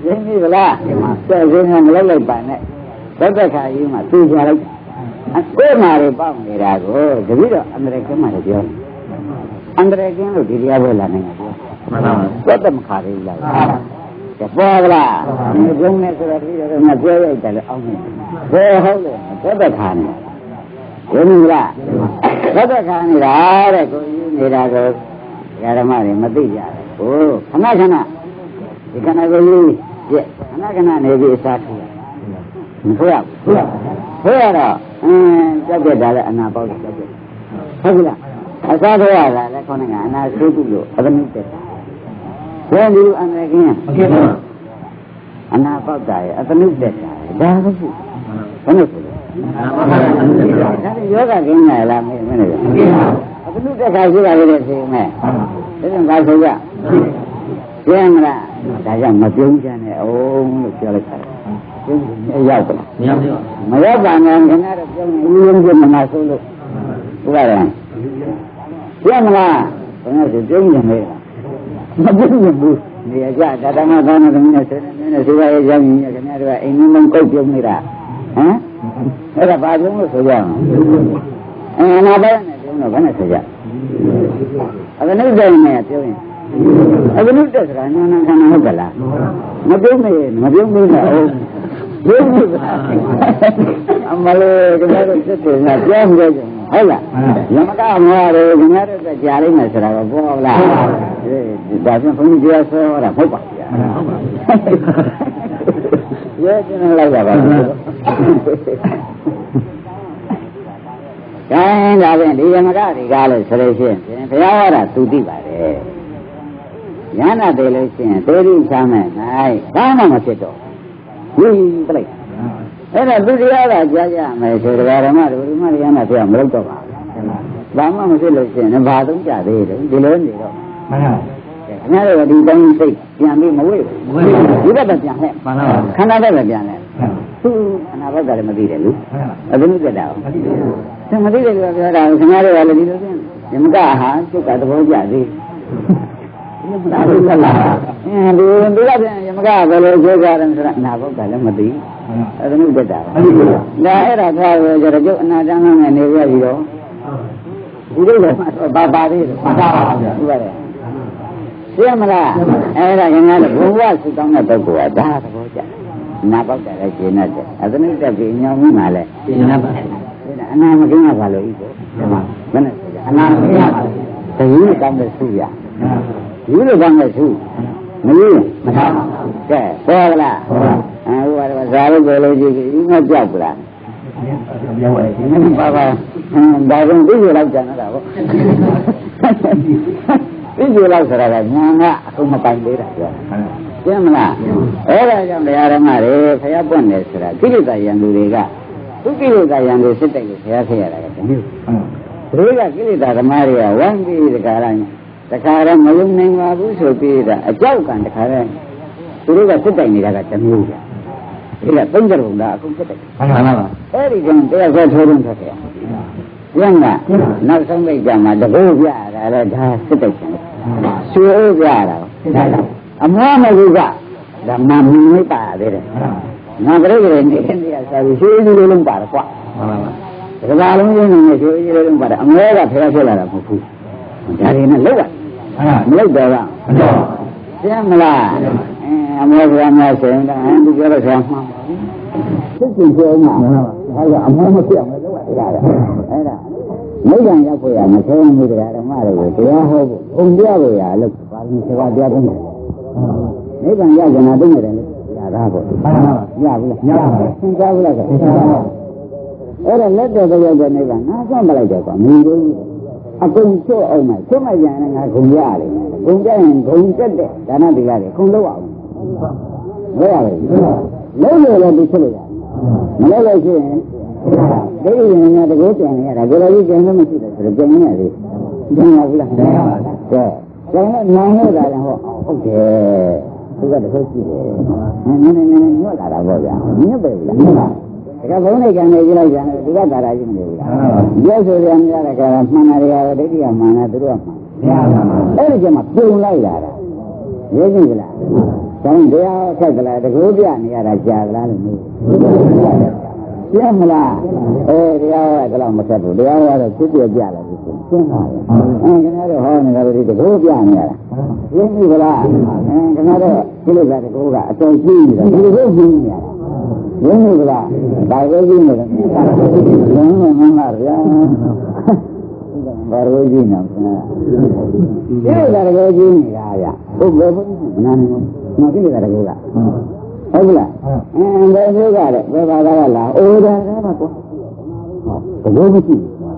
ရင်းပြီလားဆက်ရင်းကမလုပ်လိုက်ပါနဲ့သက်သက်ခါကြီးမှသူ့ကြလိုက်ကိုယ်မှာတွေပေါက်နေတာကိုတပည့်တော်အန္တရာယ်ကင်းမှလည်းပြောအန္တရာယ်ကင်းလို့ဒီတရားပွဲလာနိုင်တယ်ပြောမှန်ပါဘူးသက်သက်မခါသေးဘူးလားပေါ်ကလားဒီဘုံနဲ့ဆိုတော့ဒီတော့ငါပြောရိုက်တယ်လေအောင်းနေဘယ်ဟုတ်လဲသက်သက်ခါနေဘယ်လိုလားသက်သက်ခါနေတာတဲ့ကိုယူနေတာကိုဓမ္မတွေမသိကြဘူးခဏခဏဒီခဏကိုယူပြက်ခဏခဏနေပြီးအစားထိုးမထိုးရဘူးထိုးရတော့ကြောက်ကြတာလည်းအနာပေါက်တယ်ကြောက်ကြဟုတ်ပြီလားအစားထိုးရတာလည်းခေါင်းကအနာဆိုးဘူးလို့အသမိတက်တာဘယ်လိုအန္တရာယ်ကင်းမကင်းဘူးအနာပေါက်တာရဲ့အသမိတက်တာဒါပဲရှိဘယ်လိုဆိုလဲဒါလည်းယောဂကင်းတယ်လားမင်းလည်းအသမိတက်ခါရှိတာလေးသိမယ်ဒါကြောင့်ဘာဆိုကြကျင်းမလားဒါကြောင့်မပြုံးချင်နဲ့အောင်လို့ပြောလိုက်တာပြုံးရောက်ပါလားမရောက်ပါနဲ့ခင်ဗျားတို့ပြုံးနေဦးရင်းပြမနာဆိုလို့ဟုတ်ပါတယ်ကျင်းမလားခင်ဗျားတို့ပြုံးနေမေးမပြုံးဘူးနေရကြဓမ္မသာနာသမီးနဲ့ဆင်းနေဆိုရရဲ့ရောက်ရင်ခင်ဗျားတို့ကအိမ်လုံးလုံးကုတ်ပြုံးနေတာဟမ်အဲ့ဒါဘာပြုံးလို့ဆိုကြအောင်အနာပိုင်းနဲ့ပြုံးတော့ဘယ်နဲ့ဆိုကြအဲ့ဒါနှုတ်တိုင်းနဲ့ပြုံးရင်အဲ့ဒါနှုတ်တဲ့စကားနာနာခန္ဓာဟုတ်ကလားမပြုံးနဲ့မပြုံးဘူးလားပြုံးဘူးအမလေးခင်ဗျားတို့စစ်တယ်ကပြောင်းကြတယ်ဟုတ်လားယမကမောရတယ်ခင်ဗျားတို့ကကြားလိုက်မယ်ဆိုတာကဘောလားဒါဖြင့်ဘုန်းကြီးတရားဆိုတာမဟုတ်ပါဘူးဟုတ်ပါဘူးရဲကျင်းလိုက်ပါပါခိုင်းဒါဖြင့်ဒီယမကတွေကလည်းဆိုလို့ရှိရင်ဘုရားဟောတာသူသိပါတယ်ဉာဏ်နဲ့သိလို့ရှိရင်သေရိချမ်းမဲ့နိုင်ဘာမှမဖြစ်တော့ဘူးပြလိုက်အဲ့ဒါသူတရားကကြားရမယ်ဆိုတော့ဓမ္မတို့ဓမ္မရဟန်းကမလုပ်တော့ပါဘူးဘာမှမဖြစ်လို့ရှိရင်ဘာသုံးကြသေးတယ်ဒီလိုနေတော့မှန်ပါခင်ဗျားတို့ဒီတိုင်းစိတ်ပြန်ပြီးမဝေ့ဘူးဒီဘက်ကပြန်လှည့်မှန်ပါခန္ဓာဘက်ကပြန်လှည့်သူခန္ဓာဘက်ကလည်းမသိတယ်လူအဘိဓိကတာမသိတယ်မသိတယ်လို့ပြောတာခင်ဗျားတို့ကလည်းဒီလိုပြန်ယမကဟာစိတ်ကသဘောကျသေးဒါလို့ဆက်လာဒီကပြန်ယမကဘယ်လိုပြောကြတယ်ဆိုတာအနာဘက်ကလည်းမသိအဘိဓိကတာဒါအဲ့ဒါသွားရကြတော့ကျုပ်အနာတန်းနဲ့နေရပြီးတော့ဒီလိုလည်းဘာသေးလဲမှန်ပါပါဗျာဟုတ်ပါတယ်သိရမလားအဲ့ဒါခင်ဗျားတို့ဘုရားဆုတောင်းတဲ့ပုဂ္ဂိုလ်ကဒါသဘောကျနာပေါက်တယ်လည်းရှင်းတတ်တယ်အသနိတပိညောင်းမှုမှလည်းရှင်းတတ်ပါတယ်အနာမကင်းပါလို့ဤကိုဘယ်နဲ့အနာမကင်းပါဘူးတည်ရကောင်းတဲ့ဆုရဒီလိုကောင်းတဲ့ဆုမလို့မထားပါဘူးကဲပေါ်လားဟုတ်ပါတော့ဇာလို့ပြောလို့ကြည့်ပြီးငါကြောက်ပလားပြောပါရဲ့ဒီမှာပါဒါကသိရလောက်ကြံတာပေါ့သိရလောက်ဆိုတာကညာကအကုန်မပိုင်သေးတာပြောကျင်းမလားအဲ့ဒါကြောင့်တရားဓမ္မတွေဖျားပွင့်တယ်ဆိုတာကိလေသာယံလူတွေကသူကိလေသာယံတွေစစ်တိုက်လို့ဖျားခဲ့ရတာကတမျိုးသူကကိလေသာဓမ္မတွေကဝမ်းပြီးတခါတိုင်းတခါတော့မယုံနိုင်ပါဘူးဆိုပြီးတာအကြောက်ကံတခါတိုင်းသူတို့ကစစ်တိုက်နေတာကတမျိုးပြဒီကသုံးကြလုံးလားအခုစစ်တိုက်မှန်ပါပါအဲ့ဒီကံတရားဆွဲထိုးထုံးထွက်တယ်ကျင်းကနောက်ဆုံးပိတ်ကြမှာတကူပြတာလည်းဒါစစ်တိုက်တယ်ဆွေးပြတာအမောမဟုတ်ကဓမ္မမင်းမိပါသေးတယ်ငါပြိတ္တိနေနေရစားပြီးဆွေးကြီးလုံးပါတယ်ကွာမှန်ပါပါဒီကဘာလုံးရင်းနေဆွေးကြီးလုံးပါတယ်အမေကဖျားဖြစ်လာတာမဟုတ်ဘူးဒါတွေနဲ့လောက်မလောက်တော့လားကျင်းမလားအမေကများဆိုရင်ဒီပြောတော့ဆရာမှားပါဘူးသိကျင်ပြောမှာအဲ့ဒါအမေမဖြစ်အောင်လုပ်ရတယ်အဲ့ဒါမိဂံရောက်ဖို့ရမဆင်းဘူးတရားဓမ္မတွေကိုတရားဟောဖို့ဘုံပြဖို့ရလို့ပါဠိစကားတရားသုံးတယ်မိဂံရောက်ကြတာတုံးတယ်လေရတာပေါ့ရဘူးလားရပါတယ်သင်္ကားဘူးလားဆိုအဲ့ဒါလက်တော်ရောက်တဲ့မိဂံငါစမ်းမလိုက်တော့ကွာမင်းတို့အကုန်ချော့အောင်မှချော့မှကြရင်ငါဂုံရတယ်ဂုံကြရင်ဂုံတက်တဲ့ဒါနတိရတယ်ခုံလို့အောင်မရဘူးလုံးလို့လည်းဒီဖြစ်လို့ရတယ်မလို့လို့ရှိရင်ဒိဋ္ဌိဉာဏ်နဲ့တကူပြန်ရတာကိုယ်လည်းကျန်လို့မရှိတယ်ဆိုတော့ကျန်နေရတယ်ကျန်ရဘူးလားကျန်ပါပါကဲကျန်တဲ့နာလို့တာလည်းဟုတ်တယ်သူကတခုရှိတယ်နည်းညွတ်လာတာပေါ့ဗျာညွတ်ပဲလားဒါကဘုန်းကြီးကံနေကြလိုက်ကြတယ်ဒီကသာရာကြီးမလို့လားရုပ်ဆိုရမြရတဲ့ကမှန်တယ်ကဒိဋ္ဌိကမှန်တယ်သူတို့ကမှန်အဲ့ဒီကျမှပြုံလိုက်လာတာရင်းကြည့်လား Jangan dia segala kerugian ni ada jalan ni. Dia mula, dia kalau macam tu, dia ada cuci jalan itu. Kenapa orang ni kalau itu kerugian ni ada. Ini pula, kenapa kita ada kerugian atau cuci, kita kerugian ni ada. Ini pula, baru ini ada. Jangan marah ya. Baru ini nampak. Dia ada kerugian ni ada. Oh betul, nanti kita ada kerugian. Okeylah. Enggak juga ada. Berapa lah? Oh dah apa tu? Kedua mesti.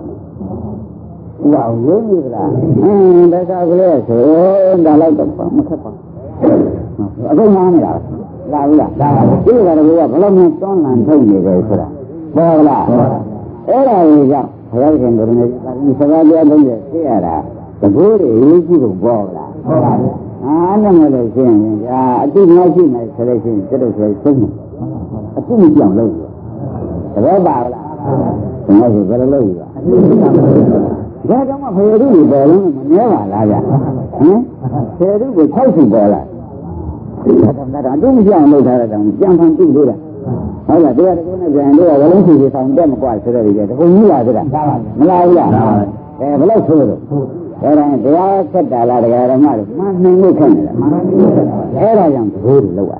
Wah, ini lah. Dah tak boleh. Dah lain tempat. Macam apa? Aku mana lah? Lah. Ini kalau gua kalau menton nanti ni saya sudah. Baiklah. Ini je. Saya kan berani. Ini sebab dia boleh. Siapa? Kedua ini juga baiklah. Anak Malaysia ni, itu masih Malaysia ni, terus semua. Itu mesti yang lain. Terbaik lah. Semua juga lain. Jadi kamu perlu ni boleh mana lah ya? Perlu buat kau sih boleh. Kadang-kadang tu mesti yang lain ada, jangan tu dia. Ayah dia ada kena jangan dia kalau sih sampai muka sudah dia, tu ni lah sudah. Melayu lah. Belum sudah. Orang dia sedala negara mana, mana ni kan? Era yang buruk luar.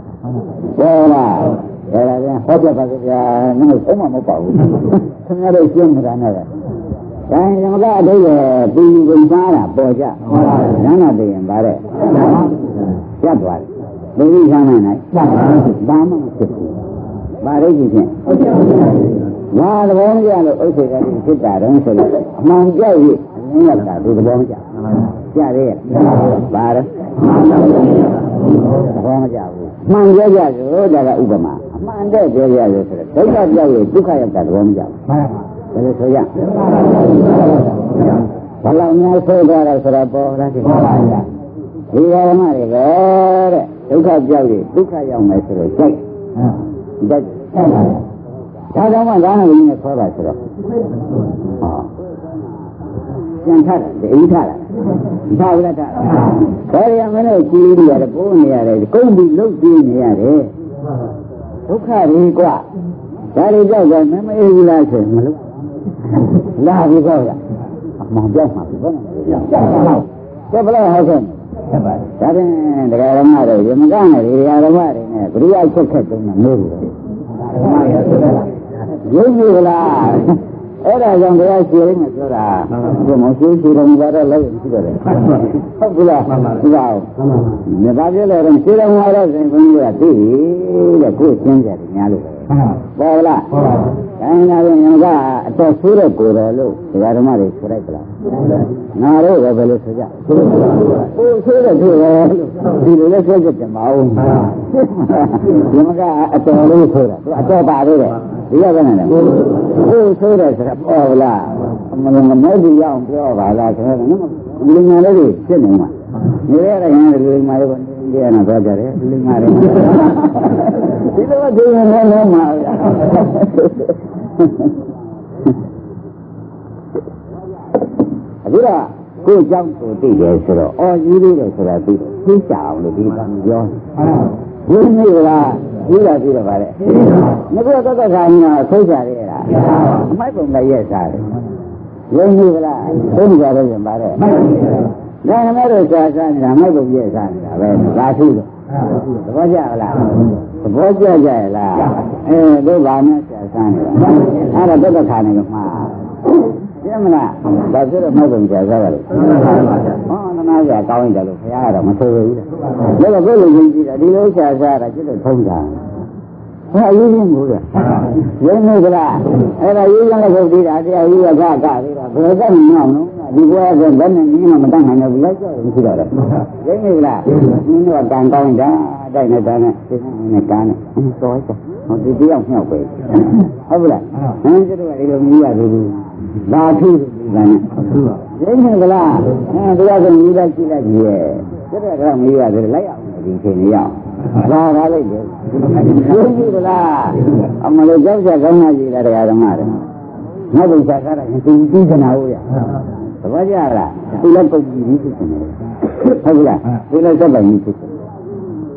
Era yang hoja pasal ni semua mau tahu. Semua ada isu mana ada. Kan yang ada dia pilih mana boja. Jangan ada yang baru. Siapa? Beli sana ni. Dama mesti. Baru je. Wah, orang dia ada okey kan kita orang selalu manja ni. Ini apa? Itu boleh macam. Jadi, bar. Boleh macam. Manja je, jaga ubama. Manja je je. Kalau dia itu kaya tak boleh macam. Jadi saja. Kalau ni saudara serapa lagi. Dia mana dia? Duka jadi, duka yang macam tu. Jadi, kalau mana ini saudara serapa. Yang ada, ini ada. Tahu tak? Kalau yang mana ciri ada, pun ni ada. Kau bilang ni ada. Bukan ni kuat. Dari jauh kan, memang ilah sih, malu. Lah juga ya. Mahjong mahjong. Siapa lah hasan? Jadi negara mana? Dia mana? Dia ada mana? Beriya cekak tu mana? Jadi lah. Era yang dia sendiri macam tu, mesti sirang baru lagi sendiri. Pula, wow. Nebabnya orang sirang baru sendiri ada, dia kuat sendiri nyalu. Baiklah. Karena yang ada tu surat kurang, negara mana surat lah. Naruh boleh saja. Oh surat tu, dia saja cemau. Yang ada tu surat, atau baru deh. Dia mana? Oh surat. Oh lah, mana dia yang berapa lah? Lima lagi, cuma. Dia ada yang lima lagi, dia nak belajar ya, lima lagi. Itu apa dia yang nama? Adulah, kau jam tu tiga suruh, oh ini dia suruh tiga lebih banyak. Ini lah. Tidak balik. Negara kata saya susah dia. Mai pun tak iya sah. Yang ni lah, pun jadi yang balik. Dan negara susah ni, mai pun iya sah. Lasu tu. Wajah lah. Wajah je lah. Dua banyak susah ni. Ada kata khana ke mah. Dia mana? Baju mai pun susah balik. Oh, nama dia kau ini dulu. Ya ada macam tu. Kalau boleh jadi, dia susah ada jadi thongkang. Wah, ini muda. Yang ni lah. Era ini yang lagi dia ada ini agak. Berapa ni orang? Dibuat dan ni nama tang hanya belajar mesti ada. Yang ni lah. Ini orang kau ini dah ni kan. Soal tu. Dia yang ni apa? Apa lah? Nanti tu ada dia dulu. Batu kan. Yang ni lah. Dia kan dia cila dia. Jadi orang dia ada layak di sini ya. Rara lagi. Ini lah. Amal jauh jauh ngaji lah ada mana. Nabi cakap yang tinggi kenal ya. Wajah lah. Ulang kau gini tu. Apa lah? Ulang siapa ini tu?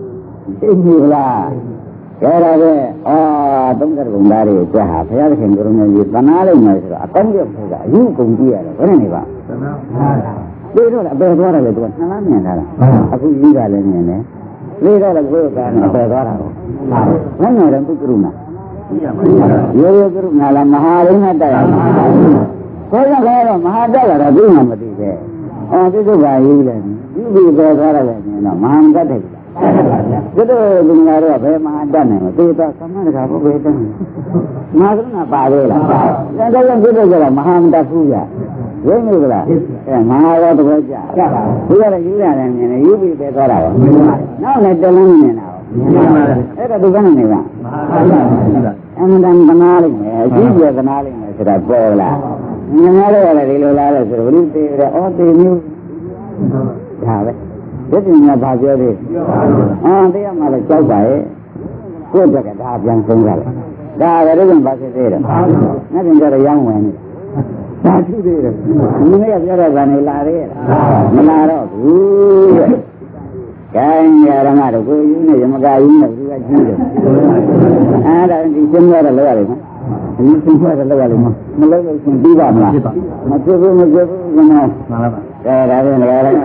သိပြီလားကဲဒါပဲသုံးတဲ့ကုံသားတွေကြွဟာဘုရားသခင်ကိုယ်တော်ကြီးသနာလိုက်မယ်ဆိုတော့အကောင်းတဲ့ဘုရားအယူကုန်ကြည့်ရတယ်ဘယ်နဲ့နေပါသနာလေးတော့အပယ်သွားတယ်လေသူကနှလားမြင်ထားတာအခုကြီးကလည်းမြင်တယ်လေးတော့လည်းကိုယ်ကအပယ်သွားတာကိုဘယ်နဲ့လဲပုဂ္ဂရုဏရိုးရိုးကရုဏလားမဟာရင်းနဲ့တက်ရမှာကိုယ်ကလည်းမဟာတက်ရတာသိမှမသိပဲဒီလိုပါယူလဲယူပြီးပယ်သွားတယ်လည်းမြင်တော့မဟာတက်တယ်ဒီတော့လူငါတော့ဘယ်မှာတတ်နိုင်မသိတော့သမဏကဘုဘယ်တတ်မဟာကရုဏပါလေလားဒါကြောင့်ဒီလိုကြတော့မဟာမတတ်ဘူးရရင်းနေကြလားမဟာရောတဘောကြဒီကလည်းယူရတယ်မြင်တယ်ယူပြီးပဲသွားတာပါနောက်လည်းတလုံးမြင်တာအဲ့ဒါသူကနေနေပါအမှန်တန်ကနာလိုက်မယ်အကြည့်ပြကနာလိုက်မယ်ဆိုတာပေါ်လာငါများတော့လည်းဒီလိုလားလဲဆိုတော့ဘုရားသေးတယ်အော်သေးမျိုးဒါပဲဒီပြင်ကဘာပြောသေးတရားမှလည်းကြောက်ပါရဲ့ကိုယ့်တက်ကဒါပြန်ဆုံးကြတယ်ဒါပဲဒီကဘာဖြစ်သေးတယ်ငါတင်ကြတော့ရောင်းဝင်နေဒါထုသေးတယ်မင်းကပြောတဲ့ဗာနေလာသေးရဲ့မလာတော့ဘူးတဲ့ကိုင်းရရမတို့ကိုယူနေရမကယူနေဘူးကကြီးတယ်အဲ့ဒါဒီစင်းရတော့လောက်ရတယ်ဒီစင်းရတော့လောက်ရတယ်မလောက်လို့ရှင်ပြီးပါမလားမဖြစ်ဘူးကျွန်တော်မှန်ပါပါဒါပဲငါရရ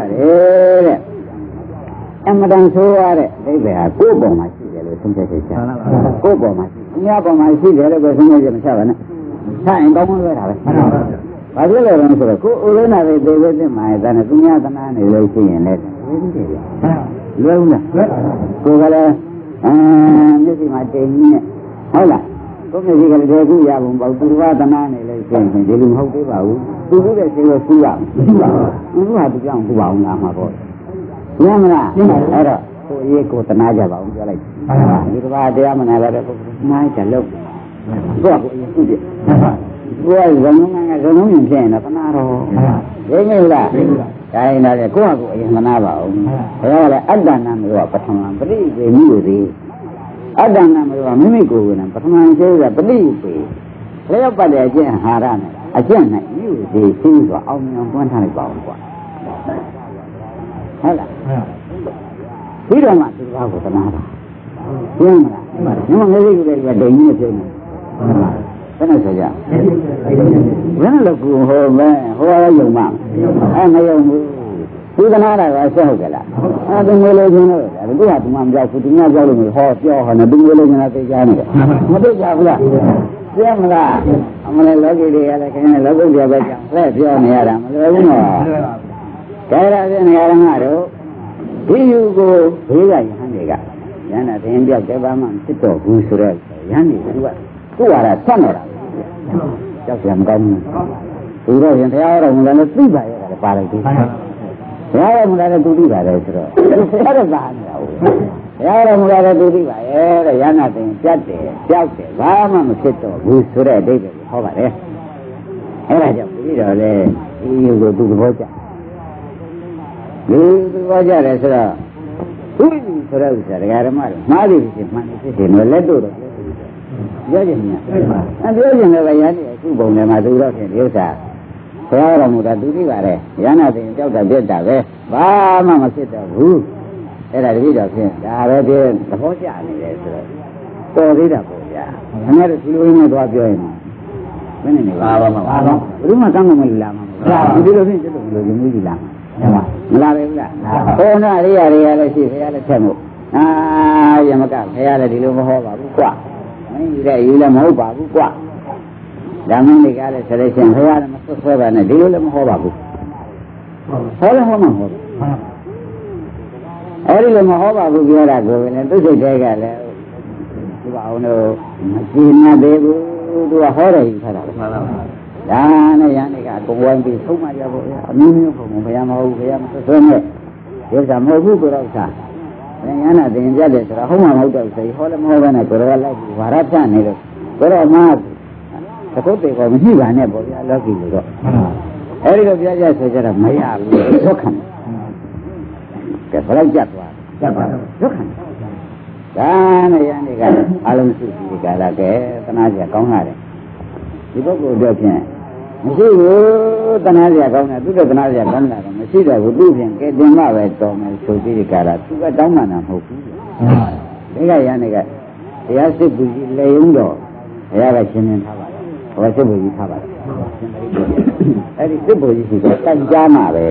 တဲ့အမှန်တန်ဆိုရတဲ့အိဗေဟာကိုယ့်ပုံမှာရှိတယ်လို့သုံးချက်ချက်ချကိုယ့်ပုံမှာရှိအများပုံမှာရှိတယ်လို့ပဲသုံးချက်ချက်မချပါနဲ့ဆိုင်ကောင်းမလို့ရတာပဲဘာဖြစ်လဲဆိုတော့ကိုယ်ဥရနာပဲသေဝသိမှာဒါနဲ့သူများသနာနေလို့ရှိရင်လည်းလွယ်ဘူးလားကိုယ်ကလည်းမျက်စိမှာတိမ်ကြီးနဲ့ဟုတ်လားကိုယ်မျက်စိကလည်းတခုရပုံပေါ့သူကသနာနေလို့ရှိရင်ဒီလိုမဟုတ်သေးပါဘူးသူကလည်းရှိလို့ရှိရမရှိပါဘူးသူကသူကြောင့်ဘူးပါအောင်လားမှာပေါ့ရမလားအဲ့တော့ကိုယ်ရေးကိုယ်သနာကြပါအောင်ပြောလိုက်ဒီကဘာတရားမနာရတဲ့ပုဂ္ဂိုလ်နိုင်တယ်လို့ကိုယ်ကိုယ်ရေးသူ့ပြကိုယ်ကဇုံငါဇုံလုံးရင်ဖြစ်ရင်တော့သနာတော့ရင်းနေလားဒါရင်လည်းကိုယ့်ဟာကိုယ်အရင်သနာပါအောင်ဘုရားကလည်းအတ္တနာမျိုးကပထမပရိသေမိလို့ဒီအတ္တနာမျိုးကမိမိကိုယ်ကပထမရှင်းတာပရိသေဘယ်ရောက်ပတ်တဲ့အကျင့်ဟာရနဲ့အကျင့်နဲ့မိလို့ဒီရှင်းဆိုအောင်မြင်ပွင့်ထားလိုက်ပါအောင်ကွာဟုတ်လားပြီးတော့မှသူကကိုသနာတာရှင်းမလားရှင်းပါဘူးငါမရှိဘူးလေဒီကဒိန်ကြီးဖြစ်နေဘယ်နဲ့ဆိုကြဘယ်နဲ့လို့ကိုဟိုမဲဟိုရယုံမှမယုံဘူးသူသနာတာကဆက်ဟုတ်ကြလားသူငွေလိုချင်လို့သူကသူမှမပြောဘူးသူများပြောလို့ဟောပြောဟောနေသူငွေလိုချင်တာသိကြနေတယ်မသိကြဘူးလားရှင်းမလားအမလည်းလောကီတွေကလည်းခင်ဗျာလောကုတ္တရာပဲကြောင့်လက်ပြောနေရတာမလွယ်ဘူးနော်ဒါရတဲ့နေရာငါတို့ဒီယူကိုဘေးကယဟန်တွေကယန္တာသင်ပြောက်တဲ့ဘာမှဖြစ်တော့ဘူးဆိုတော့ယဟန်တွေကကိုယ်ဟာဆက်နေတာကြောက်ကြမကောင်းဘူးသူတော့ရင်တရားတော်မူတယ်လို့သိပါရဲ့ကလည်းပါလိုက်သေးတယ်တရားတော်မူတယ်လို့သူသိပါတယ်ဆိုတော့သူဆက်ရတာနေတာဟုတ်တရားတော်မူတယ်လို့သူသိပါရဲ့တဲ့ယန္တာသင်ပြတ်တယ်ကြောက်တယ်ဘာမှမဖြစ်တော့ဘူးဆိုတဲ့အဓိပ္ပာယ်ကိုဟောပါတယ်အဲ့ဒါကြောင့်ပြီးတော့လေဒီယူကိုသူသဘောကျလူသဘောကျတယ်ဆိုတော့ဥပ္ပိဆိုတဲ့ဥစ္စာဒကာဓမ္မတွေမှားတယ်ဖြစ်မှန်တယ်ဖြစ်တယ်လို့လက်တို့တော့ပြောကြတယ်များပြောကြတယ်လည်းရတဲ့အခုပုံထဲမှာသူတော့ဖြစ်ဒီဥစ္စာဘုရားတော်မူတာသူသိပါတယ်ရဟနာသိရင်ကြောက်တာပြစ်တာပဲဘာမှမဖြစ်တော့ဘူးအဲ့ဒါတပည့်တော်ဖြင့်ဒါပဲပြသဘောကျနေတယ်ဆိုတော့တော်သေးတာပေါ့ဗျာခင်ဗျားတို့ဒီလိုနဲ့သွားပြောရင်မင်းနေပါဘာမှဘယ်သူမှကောင်းမှမလာမှာဒီလိုဖြင့်ကျွတ်လို့လူမျိုးကြီးလာမှာမလာပဲဘူးလားဟောနာရိယာတွေကလည်းရှိဘုရားလည်းထက်မို့ယမကဘုရားလည်းဒီလိုမဟောပါဘူးကွာမင်းကြီးတဲ့ယူလည်းမဟုတ်ပါဘူးကွာဓမ္မတွေကလည်းဆက်လက်ရှင်ဘုရားလည်းမဆွဆွဲပါနဲ့ဒီလိုလည်းမဟောပါဘူးဟောလည်းဟောမှာဟောအဲ့ဒီလိုမဟောပါဘူးပြောတာကိုလည်းသူစိတ်တွေကလည်းဒီပါအောင်လို့မကြည်နပ်သေးဘူးသူကဟောတယ်ယူထားတာမှန်ပါပါဒါနဲ့ရန်တွေကကိုယ်ဝိုင်းပြီးဆုံးမရဖို့အမျိုးမျိုးပုံဘုရားမဟုတ်ဘူးဘုရားမဆွဆွဲနဲ့ဒီဥစ္စာမဟုတ်ဘူးကိုတော့ဥစ္စာဉာဏ်နဲ့သင်ပြတယ်ဆိုတော့ဟုတ်မှမဟုတ်တော့စိဟောလည်းမဟုတ်ဘဲနဲ့ကိုယ်တော်လိုက်ပြီးဝါရပြနေလို့ကိုယ်တော်မှသကုတ်တေကောမရှိပါနဲ့ပေါ့ဗျာလောကီလို့တော့အဲ့ဒီလိုပြောကြဆိုကြတော့မရဘူးဒုက္ခကဲဘယ်လောက်ကြက်သွားကြက်ပါဒုက္ခဒါနဲ့ရန်တွေကအလုံးစုဒီကလာကဲသနာကြကောင်းလာတယ်ဒီပုဂ္ဂိုလ်တို့ဖြင့်မရှိဘူးတနာစရာကောင်းတယ်သူကတနာစရာကောင်းတာတော့မရှိတော့ဘူးသူဖြင့်ကဲတင်မှပဲတော်မယ်ဆိုပြီးဒီကရာသူကတောင်းမှန်တာမဟုတ်ဘူးဒီကရန်တွေကတရားစစ်ပူကြီးလေုံတော့ဘုရားကရှင်းနေထားပါဟောစစ်ပူကြီးထားပါအဲ့ဒီစစ်ပူကြီးရှိတော့တန်ကြားမှာပဲ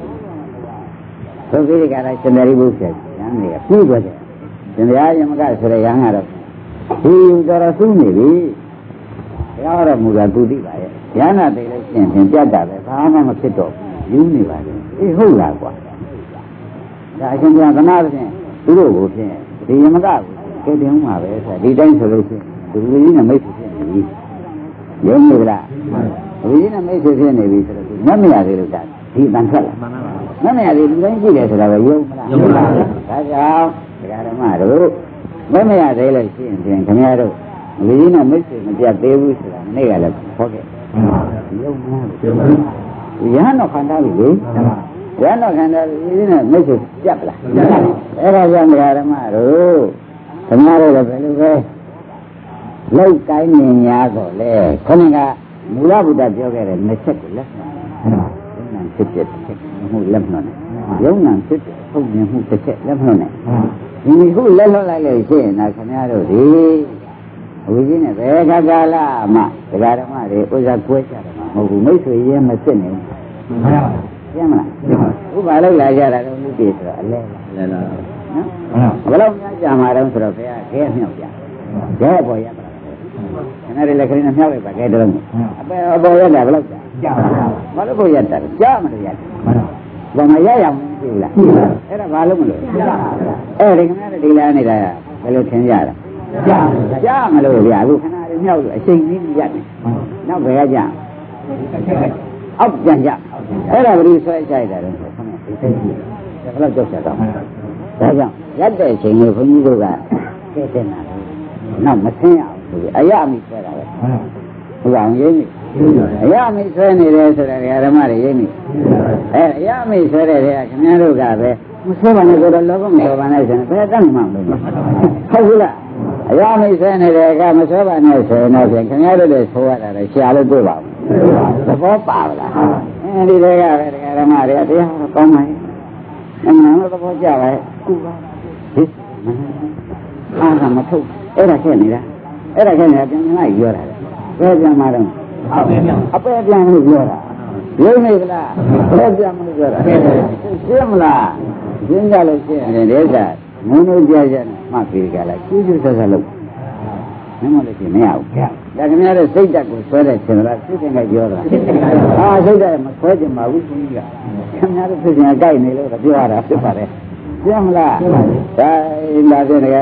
သုခိကရာရှင်သာရိပုတ္တရာရန်တွေကပြည့်သွားတယ်ရှင်ဘုရားယမကဆိုတဲ့ရန်ကတော့ဒီတော်ဆူးနေပြီဘုရားတော်မူတာသူသိပါရဲ့ဉာဏ်နဲ့သိလို့ရှင်းပြတ်တာပဲဘာမှမဖြစ်တော့ယူနေပါလေအေးဟုတ်လားကွာဒါအရှင်ဘုရားကနာဖြင့်သူတို့ကိုဖြင့်ဒီယမကကိုကဲတင်မှာပဲဆိုဒီတိုင်းဆိုလို့ရှိရင်ဒီလူကြီးနဲ့မိတ်ဆွေဖြစ်နေပြီရုံးလို့လားလူကြီးနဲ့မိတ်ဆွေဖြစ်နေပြီဆိုတော့မမရသေးလို့ဒါဒီတန်ခတ်လားမမရသေးလူတိုင်းရှိတယ်ဆိုတာပဲယုံမလားယုံပါဘူးဒါကြောင့်ဒကာဓမ္မတို့မမရသေးလို့ရှိရင်ခင်ဗျားတို့လူကြီးနဲ့မိတ်ဆွေမပြတ်သေးဘူးဆိုတာနေ့ကလည်းဟောခဲ့ယုံမလားရဟန်းတော်ခန္ဓာပြီလေရဟန်းတော်ခန္ဓာလူကြီးနဲ့မိတ်ဆွေပြတ်လားအဲ့ဒါကြောင့်ဒကာဓမ္မတို့ခင်ဗျားတို့လည်းဘယ်လိုပဲလောက်တိုင်းနေ냐တော့လေခဏကမူလဗုဒ္ဓပြောခဲ့တဲ့နှစ်ချက်ကိုလက်ခံယုံနာဖြစ်တဲ့မှုလက်မနဲ့ယုံနာဖြစ်တဲ့ဟုတ်မြင်မှုတစ်ချက်လက်မနဲ့ဒီခုလက်လွတ်လိုက်လို့ရှိရင်တော့ခင်ဗျားတို့ဒီဝိကြီးနဲ့ဘယ်ကာလမှဒကာဓမ္မတွေဥစ္စာကွဲကြတယ်မဟုတ်ဘူးမိတ်ဆွေရင်းမစစ်နေဘူးရှင်းမလားဥပါလောက်လာကြတာတော့လူပြေဆိုတော့အလဲလားနော်ဘယ်လောက်များကြာမှာတော့ဆိုတော့ဘုရားခဲမြောက်ကြခဲပေါ်ရပါလားခဏလေးလည်းခဏမြောက်လိုက်ပါခဲတုံးအပေါ်ရတာဘယ်လောက်ကြာဘာလို့ပေါ်ရတာကြာမလို့ရတယ်ဘာမှရရအောင်မရှိဘူးလားအဲ့ဒါဘာလို့မလို့အဲ့ဒီခဏလေးဒီလာနေတာဘယ်လိုထင်ကြတာကြာမလို့ဗျာအခုခဏလေးမြောက်လို့အချိန်ကြီးရတယ်နောက်ဘယ်ကကြာအောက်ပြန်ကြအဲ့ဒါဘယ်လိုဆွဲကြိုက်တာလဲဆိုခဏဒီစိတ်ကြီးဘယ်လောက်ကြောက်ကြတော့ဒါကြောင့်ရက်တဲ့အချိန်ကိုဘုန်းကြီးတို့ကကဲတင်တာနောက်မဆင်းအောင်ဆိုပြီးအရမိဆွဲတာပဲဟုတ်အောင်ရင်းနေအရမိဆွဲနေတယ်ဆိုတဲ့ဓမ္မတွေရင်းနေအရမိဆွဲတဲ့တွေကခင်ဗျားတို့ကပဲမဆွဲပါနဲ့ဆိုတော့လောကမဆွဲပါနဲ့ဆိုရင်ဘယ်တတ်မှမလို့ဟုတ်ဘူးလားအရမိဆွဲနေတဲ့ကမဆွဲပါနဲ့ဆိုရင်တော့ခင်ဗျားတို့လည်းဆိုရတာလည်းရှားလို့တွေ့ပါဘူးသဘောပါလားအဲဒီတွေကပဲဓမ္မတွေတရားကောင်းပါရဲ့အမှန်တော့သဘောကျပါရဲ့ကုပါဒီအားကမထုတ်အဲ့ဒါခဲ့နေတာအဲ့ဒါခဲ့နေတာပြန်လိုက်ပြောတာဘယ်ပြန်มาတော့အပဲပြန်လို့ပြောတာလုံးနေကလားဘယ်ပြန်မလို့ပြောတာရှင်းမလားရှင်းကြလို့ရှင်းတယ်ဒီကမုန်းလို့ကြကြနဲ့မှတ်ပြီးကြလားကျူးကျူးဆက်ဆက်လို့မင်းမလို့ရှင်းမရဘူးဒါခင်ဗျားတို့စိတ်ဓာတ်ကိုဆွဲတဲ့ရှင်လားသိတဲ့ကပြောတာစိတ်ဓာတ်မဆွဲကြပါဘူးရှင်ကခင်ဗျားတို့သိတဲ့ကကြိုက်နေလို့ပြောရတာဖြစ်ပါတယ်ရှင်းမလားဒါလာတဲ့ဓမ္မတွေ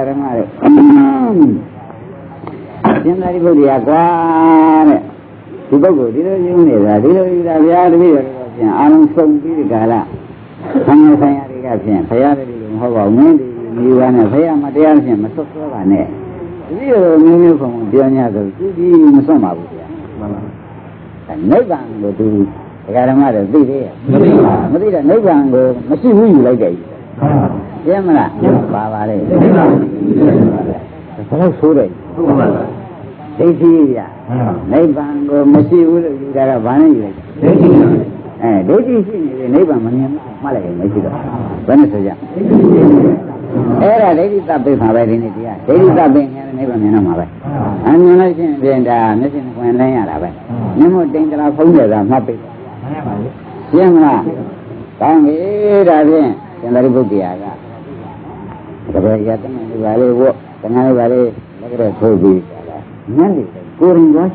ရှင်သာရိပုတ္တရာကွာတဲ့ဒီပုဂ္ဂိုလ်ဒီလိုယူနေတာဒီလိုယူတာဘုရားတပည့်တော်တို့ဖြင့်အာလုံးစုံပြီးဒီကာလဆံရဆိုင်ရတွေကဖြင့်ဘုရားတပည့်တော်မဟုတ်ပါဘူးမင်းဒီမိဘနဲ့ဘုရားမတရားဖြင့်မဆွတ်ဆွဲပါနဲ့တပည့်တော်မျိုးမျိုးခုံပြော냐ဆိုသူကြီးမဆွတ်ပါဘူးဗျာမှန်ပါနိဗ္ဗာန်ကိုသူဒကာဓမ္မတွေသိသေးရဲ့မသိတော့နိဗ္ဗာန်ကိုမရှိဘူးယူလိုက်တယ်ရှင်းမလားပါပါလေဘယ်လိုဆိုးတယ်ဟုတ်ပါလားဒိဋ္ဌိရနိဗ္ဗာန်ကိုမရှိဘူးလို့ယူတာကဘာနဲ့ယူလိုက်ဒိဋ္ဌိရှိနေတယ်နိဗ္ဗာန်မမြင်ဘူးမှတ်လိုက်ရင်မရှိတော့ဘယ်နဲ့ဆိုကြအဲ့ဒါဒိဋ္ဌိသဗ္ဗေမှာပဲဒီနေ့တရားဒိဋ္ဌိသဗ္ဗေငြင်းနိဗ္ဗာန်မြင်တော့မှာပဲအမြင်လို့ရှိရင်ပြင်ဒါမျက်စိခွင်လင်းရတာပဲမြင်မို့တိန်တရာဖုံးတယ်ကမှတ်ပြီရှင်းမလားကောင်းပြီဒါဖြင့်ရှင်သာရိပုတ္တရာကတပည့်ရတမန်ဒီပါလေးဝတ်တဏှာလေးပါလေးလက်ကြထိုးပြီးညံ့တယ်ကိုရင်သွား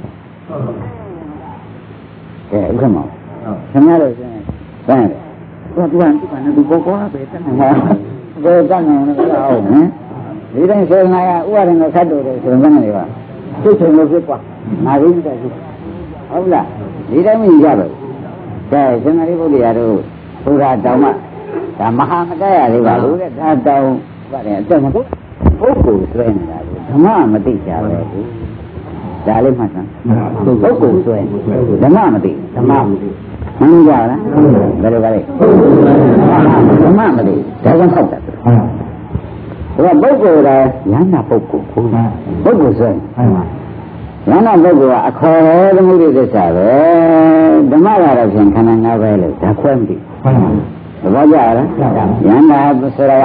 ကဲဥက္ကမောခင်ဗျားတို့ဆန်းတယ်သူကနဲ့သူပေါ်ပေါ်ပဲတတ်မှာဘယ်တတ်နိုင်လဲအောင်ဟမ်ဒီတိုင်းဆိုငါကဥပါဒဏ်ကိုခတ်တော်တယ်ဆိုရင်လည်းပါသူ့ချိန်လို့ဖြစ်กว่าငါရင်းတယ်ဟုတ်လားဒီတိုင်းမကြဘူးကဲရှင်သာရိပုတ္တရာတို့ဘုရားတောင်မှဒါမဟာမတရားလေးပါလို့တဲ့ဒါတောင်ပါတယ်အတက်မဟုတ်ပုဂ္ဂိုလ်ဆွဲနေတာကိုဓမ္မမသိကြပဲဘူးဒါလေးမှတ်စမ်းပုဂ္ဂိုလ်ဆွဲဓမ္မမသိဓမ္မမသိမှန်ကြလားဘယ်လိုပါလဲဓမ္မမသိဒါကြောင့်ဟုတ်တယ်ဘုရားပုဂ္ဂိုလ်ကယန္တာပုဂ္ဂိုလ်ကိုပုဂ္ဂိုလ်ဆွဲယန္တာပုဂ္ဂိုလ်ကအခေါ်သမုဒိသစ္စာပဲဓမ္မကတော့ဖြင့်ခန္ဓာ၅ပါးလို့ဒါခွဲမသိသဘောကျလားယန္တာဆိုတာက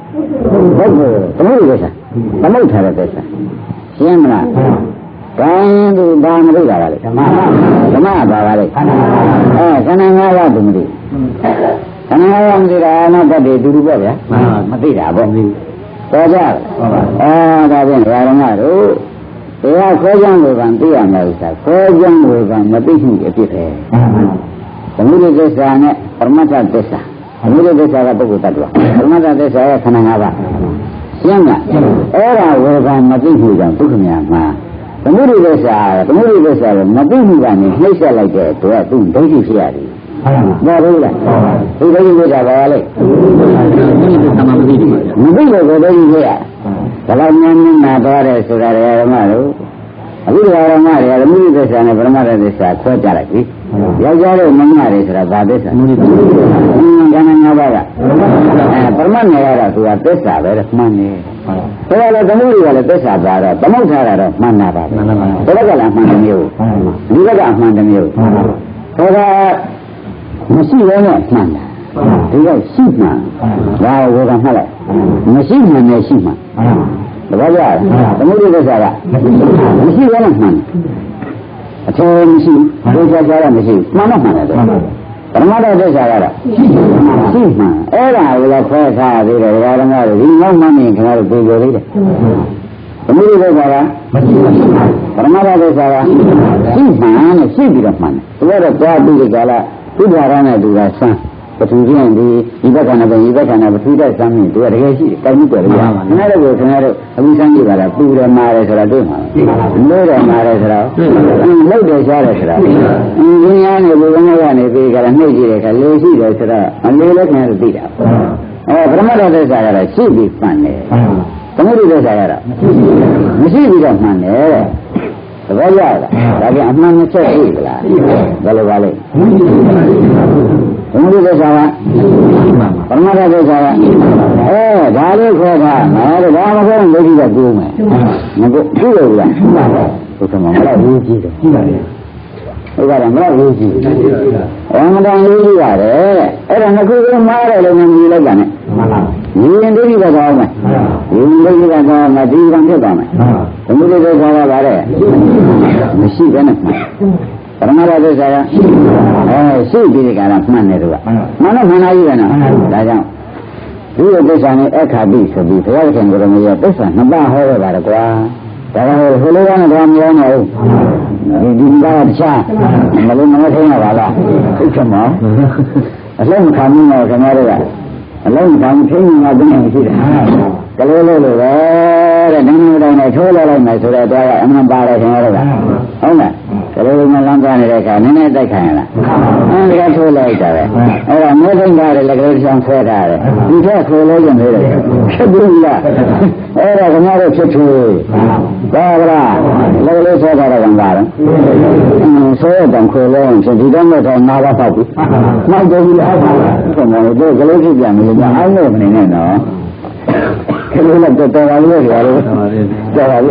သမုဒိသစ္စာသမုဋ္ဌာရသစ္စာရှင်းမလားကံသူဘာမသိတာပါလေဓမ္မပါပါလေခန္ဓာ၅ပါးသူမသိခန္ဓာ၅ပါးမသိတာအနာတ္တိတူတူပေါ့ဗျာမသိတာပေါ့တော်ကြဒါဖြင့်ဓမ္မတို့တရားခေါ်ကြောင်းဝေဖန်သိရမယ်ဆိုတာခေါ်ကြောင်းဝေဖန်မသိမှုအဖြစ်ပဲသမုဒိသစ္စာနဲ့ပရမတ္ထသစ္စာသမုဒိသစ္စာကပုဂ္ဂိုလ်တ attva ပရမတ္ထသစ္စာကခန္ဓာ၅ပါးရှင်းလားအဲ့ဒါဝေဖန်မသိမှုကြောင့်ဒုက္ခများမှာသမုဒိသစ္စာကမသိမှုကနေနှိမ့်ဆက်လိုက်တဲ့အတွက်သူဒိဋ္ဌိဖြစ်ရတယ်ဟုတ်ပါဘူးလားဒီဒိဋ္ဌိဖြစ်တာပါလေမသိလို့ကိုဒိဋ္ဌိဖြစ်ရဘယ်လောက်များနာသွားတယ်ဆိုတာဓမ္မတို့အခုဓမ္မတွေကသမုဒိသစ္စာနဲ့ပရမတ္ထသစ္စာခွဲကြလိုက်ပြီယောက်ျားတို့မင်းမတွေဆိုတာဘာသစ္စာသမုဒိသစ္စာခန္ဓာ၅ပါးကပရမတ္ထနဲ့ကတော့သူကသစ္စာပဲမှန်တယ်ဒါကလည်းသမုဒိကလည်းသစ္စာပါတော့သမုဋ္ဌာကတော့မှန်တာပါပဲဒါကလည်းမှန်တယ်မျိုးဒီဘက်ကမှန်တယ်မျိုးဒါကမရှိဘဲနဲ့မှန်တာဒီကရှိမှန်ဒါဝေဒမှတ်လိုက်မရှိမှန်နဲ့ရှိမှန်တပည့်ကြသမုဒိသစ္စာကမရှိဘဲနဲ့မှန်အထည်မရှိဘူးသိချာတော့မရှိမှန်တော့မှန်တယ်ပရမတ္ထသစ္စာကတော့ရှိမှန်အဲ့ဒါကိုလည်းခွဲခြားသေးတယ်ဓမ္မတို့ဒီနောက်မှမြင်ခင်ဗျားတို့ပြေကြသေးတယ်သမုဒိသစ္စာကမရှိဘူးပရမတ္ထသစ္စာကရှိမှန်နဲ့ရှိပြီးတော့မှန်တယ်သူကတော့သွားပြီးကြလားသူ့ဘာရနဲ့သူကစမ်းပထူချင်းဒီဘက်ကနဲ့ဒီဘက်ကနဲ့ပထူတဲ့စမ်းမြင်သူကတကယ်ရှိတယ်တိုင်မှုတယ်ဗျာခင်ဗျားတို့ခင်ဗျားတို့အခုစမ်းကြည့်ပါလားပူတယ်မာတယ်ဆိုတာတွေ့မှာလို့တယ်မာတယ်ဆိုတာလို့တယ်ရှားတယ်ဆိုတာဒီညာနေဘုရားကနေပြီးကြတာနှိပ်ကြည့်တဲ့အခါလေရှိတယ်ဆိုတော့အလေလည်းခင်ဗျားတို့သိတာပရမတ္ထသစ္စာကတော့ရှိပြီးမှန်တယ်သမုဒိသစ္စာကတော့မရှိပြီးတော့မှန်တယ်သဘောကျလားဒါပြန်အမှန်နဲ့ချက်သိကြလားဘယ်လိုပါလဲသမုဒိသစ္စာကပရမတ္ထသစ္စာကဒါလေးခေါ်တာဒါမခေါ်ရင်ဒိဋ္ဌိကကျိုးမယ်မကိုကြည့်လို့လားဘုရားမလားဝေးကြည့်တယ်ကြည့်ပါလေဟုတ်ကဲ့မလားဝေးကြည့်အမှန်တန်ရေးကြည့်ရတယ်အဲ့ဒါနှစ်ခုကမားတယ်လို့မမြင်လိုက်ပါနဲ့မှန်ပါဘူးရင်ဒိဋ္ဌိကကောင်းမယ်ရင်ဒိဋ္ဌိကကောင်းမှဒီကံဖြစ်သွားမယ်သမုဒိသစ္စာကပါလေမရှိဘဲနဲ့မှန်ပရမတ္ထသစ္စာကရှိပြီးဒီကံမှန်တယ်သူကမှန်တော့မှန်လာပြီပဲနော်ဒါကြောင့်ဒီလိုသစ္စာနဲ့အခါတိဆိုပြီးဘုရားခင်ကိုယ်တော်မြတ်သစ္စာနှစ်ပါးဟောရပါတယ်ကွာဒါကဟိုလိုကတော့မပြောနဲ့ဒီကတခြားမလို့မသိရပါလားသိချင်မအလုံးခံမှုနဲ့ခင်ဗျားတို့ကအလုံးခံထိန်းနေတာဘယ်နဲ့ရှိတယ်ကလေးလေးလိုပဲတဲ့နင်းနေတိုင်းနဲ့ထိုးလိုက်မယ်ဆိုတော့တော့အမှန်ပါတယ်ခင်ဗျားတို့ကဟုတ်လားကလေးလေးနဲ့လမ်းသွားနေတဲ့အခါနည်းနည်းတိုက်ခိုင်းရလားအဲဒီကထိုးလိုက်တာပဲအဲ့ဒါမျိုးသိမ်းထားတယ်လက်ကလေးဆောင်ဆွဲထားတယ်ဒီထက်ခိုးလို့ရင်သေးတယ်ဖြစ်ဘူးလားအဲ့ဒါခင်ဗျားတို့ဖြစ်ထွေးဒါကလားလက်ကလေးဆွဲထားတယ်ကံပါတယ်ဆွဲတဲ့ခိုးလို့ဖြစ်ဒီတော့တော့ငါးပါးပေါက်ပြီနောက်တော့ဒီလားဆိုတော့ကလေးဖြစ်ပြန်ပြီကြာအားလို့မနေနဲ့နော်ကလေးလည်းတော်ပါလို့ရတယ်တော်ပါပြီဒါက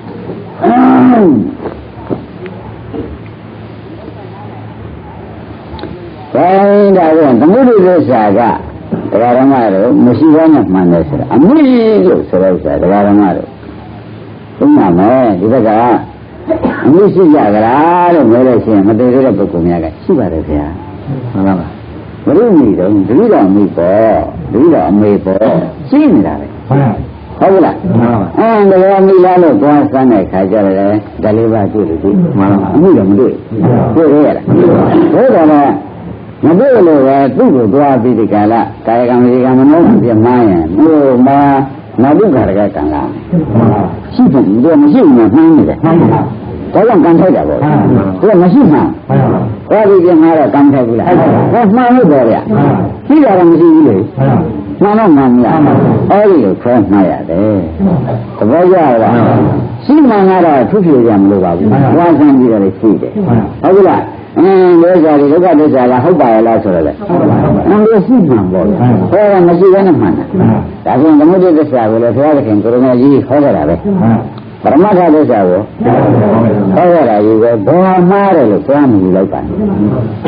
သမုဒိသစ္စာကတရားဓမ္မတို့မရှိဘဲနဲ့မှန်တယ်ဆိုတာအမိလို့ဆိုတော့တရားဓမ္မတို့သိမှာမယ်ဒီဘက်ကအမိရှိကြကြလားလို့ပြောလို့ရှိရင်မသိသေးတဲ့ပုဂ္ဂိုလ်များကရှိပါတယ်ခင်ဗျာမှန်ပါပါဘယ်လိုမိတော့တတိတော်မိပေါ့တတိတော်အမေပေါ့ရှိနေတာပဲဟုတ်လားတရားမိလားလို့သွားစမ်းတဲ့ခါကြတယ်ဒါလေးပါတွေ့လို့ဒီမှန်ပါအမိတော့မတွေ့တွေ့ရလားဘယ်တော့လဲမတွေ့လို့ပဲသူ့ကိုသွားပြီးဒီကလာကာယကံဝေကံမနောပြမရင်မြို့မှာနာတုခါရကကံလာရှိတယ်ဒီမရှိဘူးမှန်းနေတယ်မှန်ပါဒါကြောင့်ကံထိုက်တာပေါ့သူကမရှိမှန်းဟောဒီပြမှာတော့ကံထိုက်ဘူးလားဟောမှန်လို့ပေါ့ဗျရှိတာတော့မရှိဘူးလေမှန်တော့မှန်မလားအဲ့ဒီကိုခွဲမှတ်ရတယ်သဘောကျလားရှိမှန်ကတော့ထုဖြေကြမလို့ပါဘူးဝါဆန်းပြီးတော့ရှိတယ်ဟုတ်ကဲ့လားလောကဒီဒုက္ခသစ္စာကဟုတ်ပါရဲ့လားဆိုတော့လေလို့ရှိမှန်ပေါ့ဟောမရှိဘဲနဲ့မှန်တာဒါကြောင့်သမုဒိသစ္စာကိုလည်းဘုရားသခင်ကိုရမကြီးဟောကြတာပဲပရမတ္ထသစ္စာကိုဟောရတာကြီးပဲဘာမှားတယ်လို့ပြောမှယူလိုက်ပါ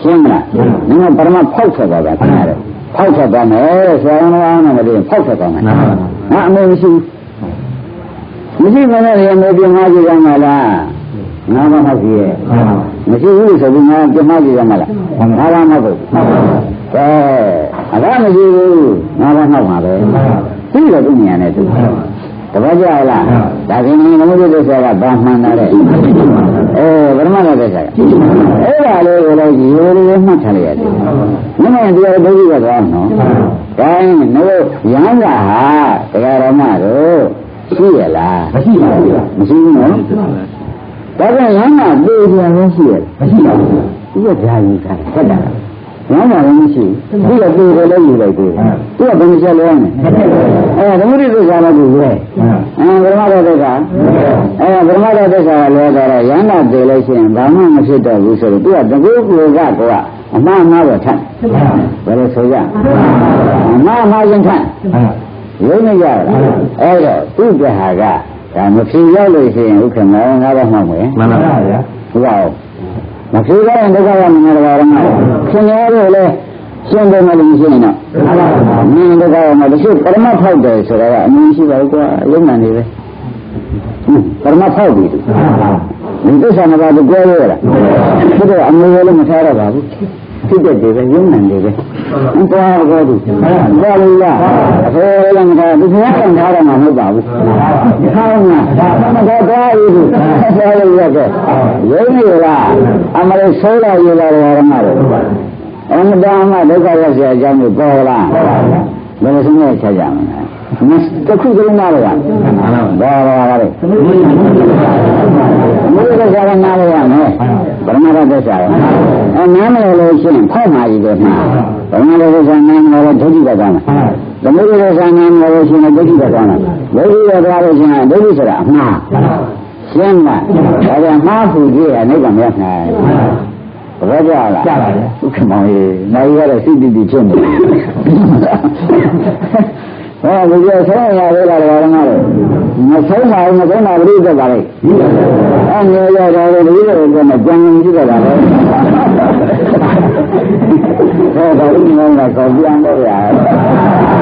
ရှင်းမလားနင်ကပရမဖောက်ဆက်သွားတာခင်ဗျားဖောက်ဆက်သွားမယ်ဆရာတော်ကမတည်းဖောက်ဆက်သွားမယ်ငါအမေမရှိမရှိမနဲ့ရမေပြမကြည့်ရမှာလားငါမဟုတ်ကြီးရဲ့မရှိဘူးဆိုပြီးငါပြမကြည့်ရမှာလားငါမဟုတ်ဘူးကဲအလားမရှိဘူးငါမဟုတ်မှာပဲသိတယ်သူဉာဏ်နဲ့သူတပည့်ကြလားဒါကင်းနေလို့ဒီလိုဆိုတာဘာမှန်တာလဲဗရမလာတဲ့ဆိုင်အဲ့ဒါလေးကိုလည်းရိုးရိုးမှတ်ထားလိုက်ရတယ်မင်းတို့ဒီဒုက္ခကတော့နော်ဒါရင်တို့ရဟန္တာဟာတရားတော်မှတို့ရှိရလားမရှိပါဘူးမရှိဘူးနော်ဒါကရဟန္တာပြေပြန်လို့ရှိရမရှိပါဘူးဒီကဓာတ်ကြီးကဆက်တာငါမှလည်းမရှိဘူးဒီကပြေကိုလည်းယူလိုက်သေးတယ်သူကဘယ်လိုချက်လဲရမယ်သမုဒိသစ္စာလည်းသူပဲဗရမတော်သစ္စာဗရမတော်သစ္စာကလည်းတော့ရဟန္တာပြေလို့ရှိရင်ဘာမှမဖြစ်တော့ဘူးဆိုတော့သူကတကူကူကအမှားတော့ထပ်ဘယ်လိုဆိုကြအမှားရင်ထပ်ရုံးနေကြလားအဲ့တော့သူ့ပြဟာကဒါမဖြေရောက်လို့ရှိရင်ဥက္ကမောငါတော့မှတ်မယ်မှန်ပါဗျာဟုတ်ပါဘူးမဖြေတော့ရင်ဒုက္ခရမှာတော့ခင်ဗျားတို့လည်းရှင်းတယ်မလို့ရှိရင်တော့မင်းဒုက္ခရမှာတချို့ပရမဖောက်တယ်ဆိုတော့အမြင်ရှိပါဘူးကွာရုံးမှန်နေပဲပရမဖောက်ပြီဒီသစ္စာမပါတော့ကြွယ်ရလားသူတို့အမျိုးလည်းမထားရပါဘူးဖြစ်တဲ့တွေပဲရုံးမှန်တွေပဲသွားတော့သူသွားလို့လားအဖေလည်းမထားသူကခံထားရမှာမဟုတ်ပါဘူးထားမှာမထားသွားရဘူးသွားလို့ရတော့ရုံးရလားအမလေးဆိုးလာရလားရမလို့အမှန်တရားမှဒုက္ခရောက်เสียအကြောင်းကိုပေါ်လားဘယ်လိုဆုံးနဲ့ချက်ကြမလဲတခုကလေးနားရဘာပါလဲမြေကစားရနားရမယ်ဗရမရသစ္စာနားမလို့ရှိရင်ဖောက်မှာကြီးပဲမှာဗရမရသစ္စာနားမလို့ဒုတိယကောင်းတယ်သမုဒိသစ္စာနားမလို့ရှိရင်ဒုတိယကောင်းတယ်ဒုတိယကောင်းလို့ရှိရင်ဒုတိယဆိုတာအမှားရှင်းလားဒါကြောင့်မှားဖို့ကြီးအနိဗ္ဗာန်ရနိုင်ဘယ်ကြလားကြားပါလေဥက္ကမောင်ကြီးနိုင်ရတဲ့စိတ္တိတိဖြစ်နေတယ်ဟောဒီလိုဆောင်းရရတာတော့ငါတို့မဆုံးပါဘူးမဆုံးပါဘူးသက်ပါလေအနေရတာလည်းဒီလိုကမှကြံကြည့်ကြတာလေဟောတော့ဒီကောင်ကကောပြန်တော့ရတယ်